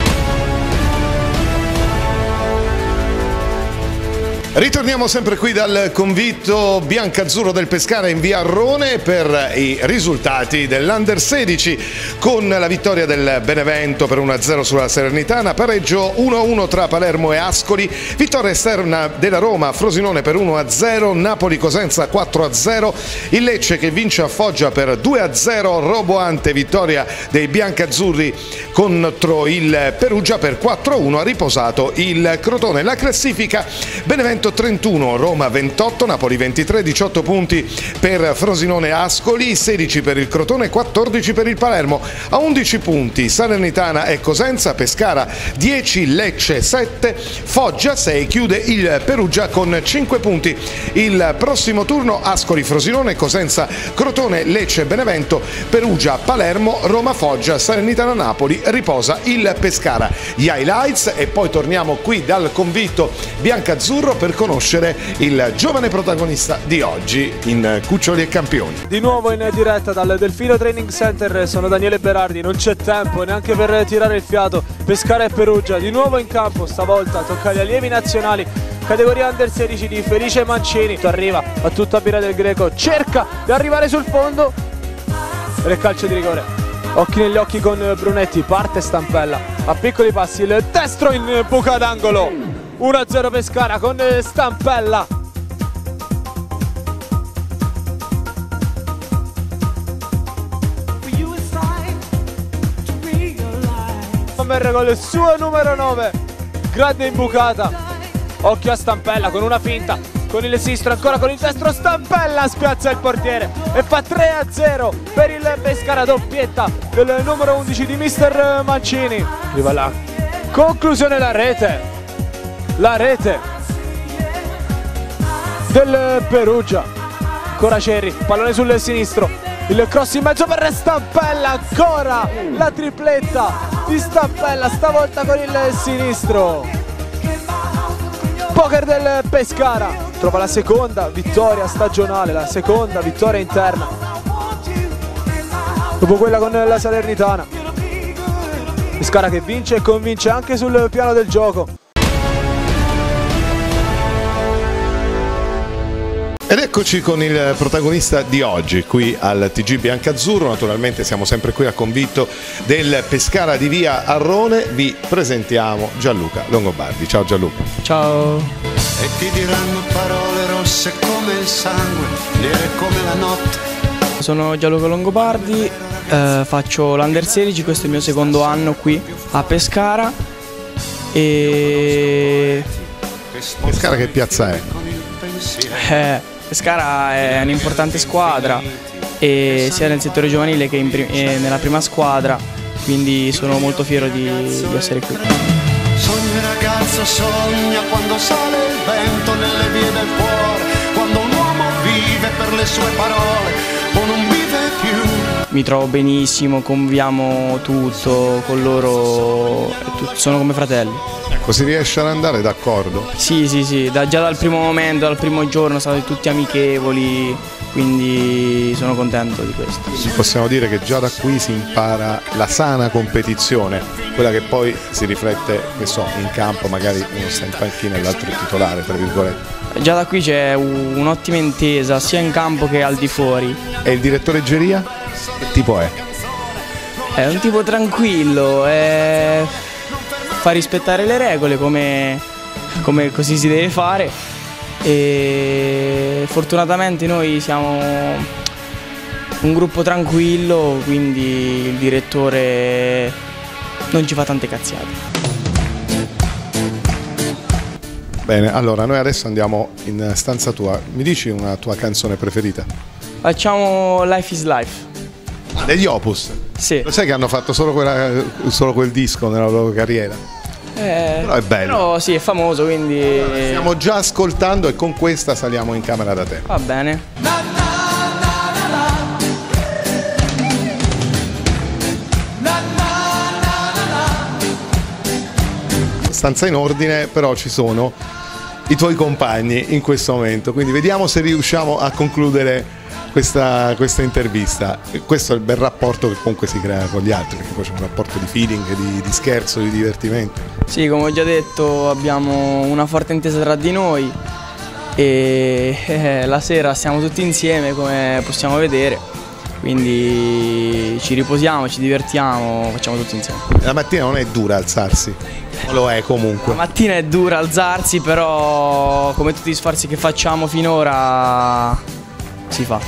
Ritorniamo sempre qui dal convitto biancazzurro del Pescara in via Arrone per i risultati dell'Under 16 con la vittoria del Benevento per 1-0 sulla Salernitana, pareggio 1-1 tra Palermo e Ascoli, vittoria esterna della Roma Frosinone per 1-0, Napoli Cosenza 4-0, il Lecce che vince a Foggia per 2-0, roboante vittoria dei biancazzurri contro il Perugia per 4-1, ha riposato il Crotone. La classifica: Benevento 31, Roma 28, Napoli 23, 18 punti per Frosinone e Ascoli, 16 per il Crotone, 14 per il Palermo, a 11 punti Salernitana e Cosenza, Pescara 10, Lecce 7, Foggia 6, chiude il Perugia con 5 punti. Il prossimo turno Ascoli, Frosinone, Cosenza, Crotone, Lecce, Benevento, Perugia, Palermo, Roma, Foggia, Salernitana, Napoli, riposa il Pescara. Gli highlights e poi torniamo qui dal convitto biancazzurro per conoscere il giovane protagonista di oggi in Cuccioli e Campioni. Di nuovo in diretta dal Delfino Training Center, sono Daniele Berardi, non c'è tempo neanche per tirare il fiato. Pescara e Perugia di nuovo in campo, stavolta tocca agli allievi nazionali, categoria Under 16 di Felice Mancini. Arriva a tutta birra del Greco, cerca di arrivare sul fondo per il calcio di rigore. Occhi negli occhi con Brunetti, parte Stampella a piccoli passi, il destro in buca d'angolo. 1-0 Pescara con Stampella. Sommer con il suo numero 9, grande imbucata. Occhio a Stampella con una finta, con il sinistro ancora con il destro, Stampella spiazza il portiere e fa 3-0 per il Pescara, doppietta del numero 11 di mister Mancini. Arriva la conclusione, la rete del Perugia. Ancora Cerri, pallone sul sinistro, il cross in mezzo per Stampella, ancora la tripletta di Stampella, stavolta con il sinistro. Poker del Pescara, trova la seconda vittoria stagionale, la seconda vittoria interna dopo quella con la Salernitana. Pescara che vince e convince anche sul piano del gioco. Ed eccoci con il protagonista di oggi qui al TG Biancazzurro. Naturalmente siamo sempre qui a convitto del Pescara di via Arrone. Vi presentiamo Gianluca Longobardi. Ciao Gianluca. Ciao. E ti diranno parole rosse come il sangue, nere come la notte. Sono Gianluca Longobardi, faccio l'Under 16, questo è il mio secondo anno qui a Pescara. E Pescara che piazza è? Pescara è un'importante squadra, e sia nel settore giovanile che nella prima squadra, quindi sono molto fiero di essere qui. Sogna ragazzo, sogna quando sale il vento nelle vie del cuore, quando un uomo vive per le sue parole o non vive più. Mi trovo benissimo, conviviamo tutto con loro, sono come fratelli. Ecco, si riesce ad andare d'accordo? Sì, già dal primo momento, dal primo giorno, sono stati tutti amichevoli, quindi sono contento di questo. Possiamo dire che già da qui si impara la sana competizione, quella che poi si riflette, che so, in campo, magari uno sta in panchina e l'altro è titolare, tra virgolette. Già da qui c'è un'ottima intesa sia in campo che al di fuori. E il direttore Geria? Che tipo è? È un tipo tranquillo, fa rispettare le regole come così si deve fare, e fortunatamente noi siamo un gruppo tranquillo, quindi il direttore non ci fa tante cazziate. Bene, allora noi adesso andiamo in stanza tua. Mi dici una tua canzone preferita? Facciamo Life is Life. Degli Opus? Sì. Lo sai che hanno fatto solo quel disco nella loro carriera? Però è bello. Però sì, è famoso, quindi... Stiamo già ascoltando e con questa saliamo in camera da te. Va bene. Stanza in ordine, però ci sono i tuoi compagni in questo momento, quindi vediamo se riusciamo a concludere questa intervista. Questo è il bel rapporto che comunque si crea con gli altri, perché poi c'è un rapporto di feeling, di scherzo, di divertimento. Sì, come ho già detto, abbiamo una forte intesa tra di noi e la sera stiamo tutti insieme, come possiamo vedere, quindi ci riposiamo, ci divertiamo, facciamo tutto insieme. La mattina non è dura alzarsi? O lo è comunque? La mattina è dura alzarsi, però come tutti gli sforzi che facciamo finora si fa.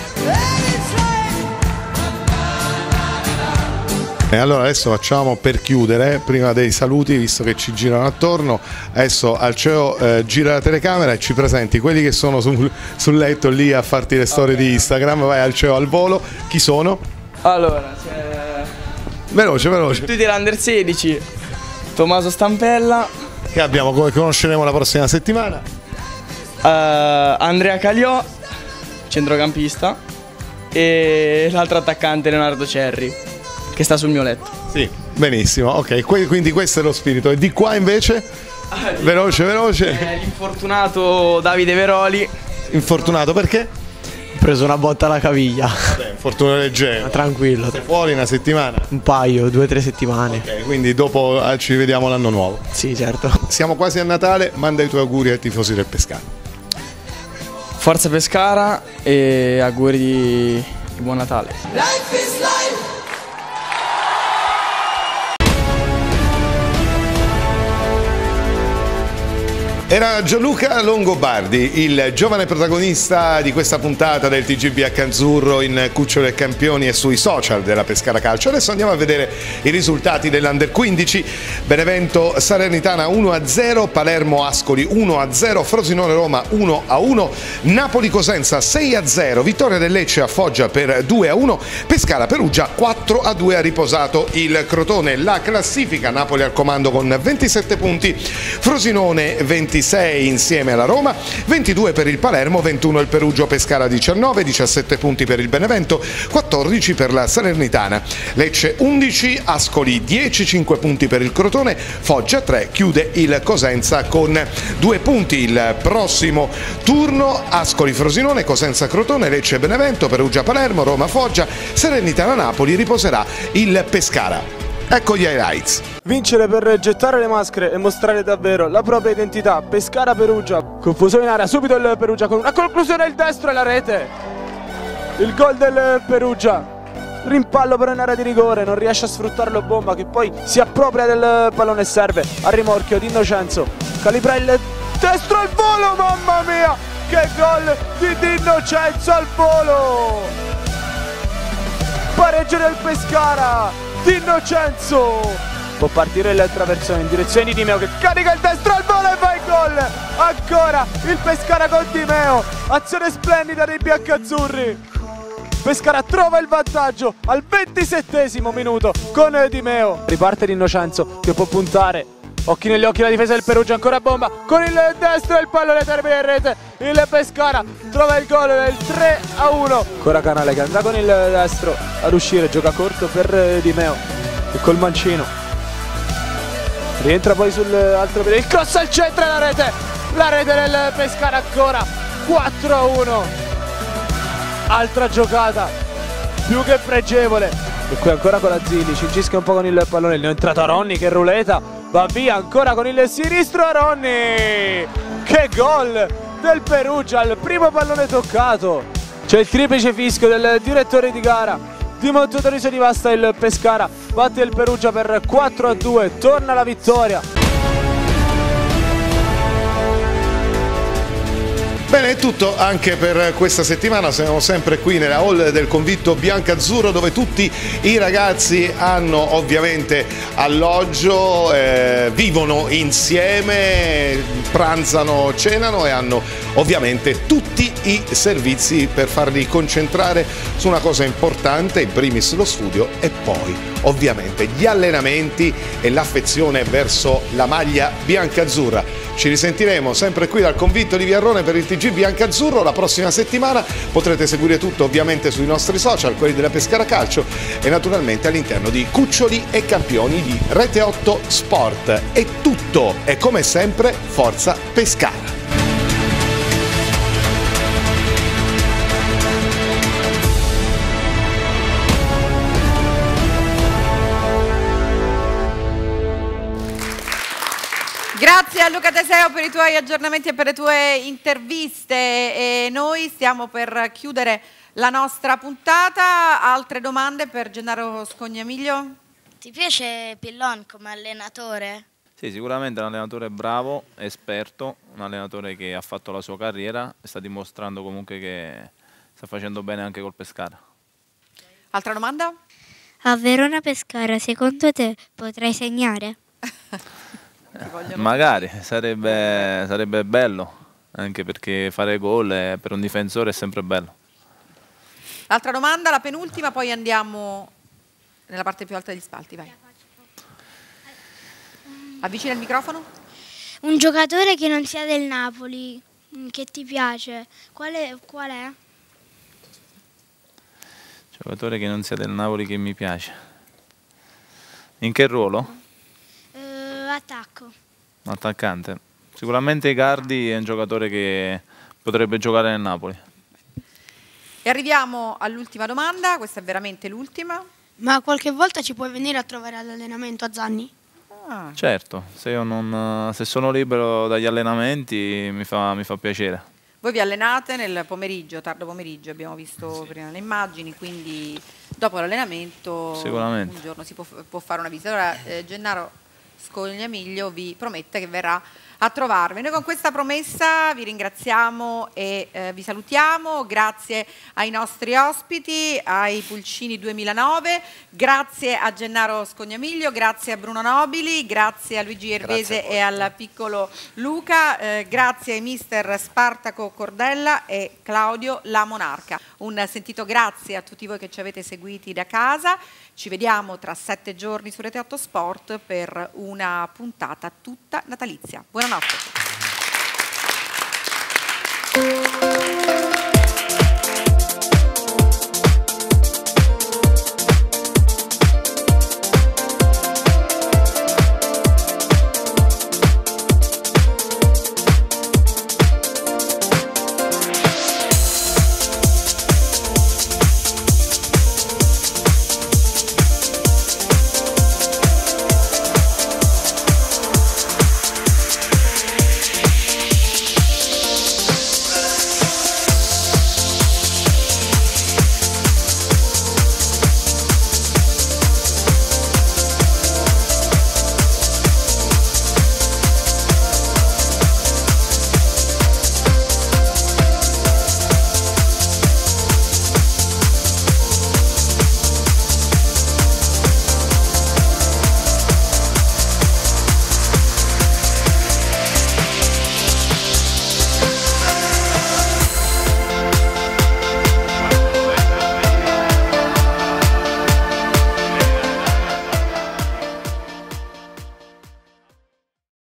E allora adesso facciamo, per chiudere, prima dei saluti, visto che ci girano attorno, adesso Alceo gira la telecamera e ci presenti quelli che sono sul letto lì a farti le storie di Instagram. Vai Alceo al volo, chi sono? Allora, c'è... Veloce. Tutti l'Under 16, Tommaso Stampella. Che abbiamo, come conosceremo la prossima settimana? Andrea Caliò, centrocampista, e l'altro attaccante Leonardo Cerri, che sta sul mio letto. Sì, benissimo, ok, quindi questo è lo spirito. E di qua invece? Veloce. L'infortunato Davide Veroli. Infortunato perché? Ho preso una botta alla caviglia. Vabbè, infortunio leggero. Tranquillo. Sei fuori una settimana? Un paio, 2 o 3 settimane. Ok, quindi dopo ci vediamo l'anno nuovo. Sì, certo. Siamo quasi a Natale, manda i tuoi auguri ai tifosi del Pescara. Forza Pescara e auguri di buon Natale. Life is life. Era Gianluca Longobardi, il giovane protagonista di questa puntata del TGB Azzurro in Cucciolo e Campioni e sui social della Pescara Calcio. Adesso andiamo a vedere i risultati dell'Under 15. Benevento Salernitana 1-0, Palermo Ascoli 1-0, Frosinone Roma 1-1, Napoli Cosenza 6-0, vittoria del Lecce a Foggia per 2-1, Pescara Perugia 4-2 ha riposato il Crotone. La classifica: Napoli al comando con 27 punti, Frosinone 26 insieme alla Roma, 22 per il Palermo, 21 il Perugia, Pescara 19, 17 punti per il Benevento, 14 per la Salernitana, Lecce 11, Ascoli 10, 5 punti per il Crotone, Foggia 3, chiude il Cosenza con 2 punti. Il prossimo turno: Ascoli Frosinone, Cosenza Crotone, Lecce Benevento, Perugia Palermo, Roma Foggia, Salernitana Napoli, riposerà il Pescara. Ecco gli highlights. Vincere per gettare le maschere e mostrare davvero la propria identità. Pescara-Perugia, confusione in area, subito il Perugia con una conclusione, il destro e la rete. Il gol del Perugia, rimpallo però in area di rigore, non riesce a sfruttarlo Bomba, che poi si appropria del pallone e serve a rimorchio di Innocenzo. Calibra il destro al volo, mamma mia, che gol di Innocenzo al volo. Pareggio del Pescara, Di Innocenzo. Può partire il traversone in direzione di Di Meo, che carica il destro al volo e va in gol. Ancora il Pescara con Di Meo, azione splendida dei biancazzurri. Pescara trova il vantaggio al 27esimo minuto con Di Meo. Riparte Di Innocenzo, che può puntare. Occhi negli occhi la difesa del Perugia, ancora Bomba con il destro e il pallone termina in rete. Il Pescara trova il gol del 3-1. Ancora Canale, che andrà con il destro ad uscire, gioca corto per Di Meo e col mancino rientra poi sull'altro piede, il cross al centro e la rete del Pescara, ancora 4-1. Altra giocata più che pregevole, e qui ancora con la Zilli, cincisca un po' con il pallone, ne è entrato Ronni che ruleta, va via ancora con il sinistro Ronni. Che gol del Perugia, il primo pallone toccato. C'è il triplice fischio del direttore di gara di Montetoriso di Vasta. Il Pescara batte il Perugia per 4-2, torna la vittoria. Bene, è tutto anche per questa settimana. Siamo sempre qui nella hall del convitto biancazzurro, dove tutti i ragazzi hanno ovviamente alloggio, vivono insieme, pranzano, cenano e hanno ovviamente tutti i servizi per farli concentrare su una cosa importante, in primis lo studio e poi ovviamente gli allenamenti e l'affezione verso la maglia biancazzurra. Ci risentiremo sempre qui dal convitto di Viarrone per il TG biancazzurro la prossima settimana. Potrete seguire tutto ovviamente sui nostri social, quelli della Pescara Calcio, e naturalmente all'interno di Cuccioli e Campioni di Rete 8 Sport. È tutto e come sempre forza Pescara! Grazie a Luca Teseo per i tuoi aggiornamenti e per le tue interviste. E noi stiamo per chiudere la nostra puntata. Altre domande per Gennaro Scognamiglio? Ti piace Pillon come allenatore? Sì, sicuramente è un allenatore bravo, esperto, un allenatore che ha fatto la sua carriera e sta dimostrando comunque che sta facendo bene anche col Pescara. Altra domanda? A Verona Pescara, secondo te potrai segnare? Magari, sarebbe bello, anche perché fare gol per un difensore è sempre bello. Altra domanda, la penultima, poi andiamo nella parte più alta degli spalti, vai. Avvicina il microfono. Un giocatore che non sia del Napoli, che ti piace, qual è? Giocatore che non sia del Napoli che mi piace. In che ruolo? Attacco. Attaccante. Sicuramente Icardi è un giocatore che potrebbe giocare nel Napoli. E arriviamo all'ultima domanda, questa è veramente l'ultima. Ma qualche volta ci puoi venire a trovare all'allenamento a Zanni? Certo, se sono libero dagli allenamenti mi fa piacere. Voi vi allenate nel pomeriggio, tardo pomeriggio, abbiamo visto prima le immagini, quindi dopo l'allenamento Sicuramente. un giorno si può fare una visita. Allora Gennaro Scognamiglio vi promette che verrà a trovarvi. Noi con questa promessa vi ringraziamo e vi salutiamo. Grazie ai nostri ospiti, ai Pulcini 2009, grazie a Gennaro Scognamiglio, grazie a Bruno Nobili, grazie a Luigi Ervese e al piccolo Luca, grazie ai mister Spartaco Cordella e Claudio La Monarca. Un sentito grazie a tutti voi che ci avete seguiti da casa. Ci vediamo tra 7 giorni su Rete 8 Sport per una puntata tutta natalizia. Buonanotte.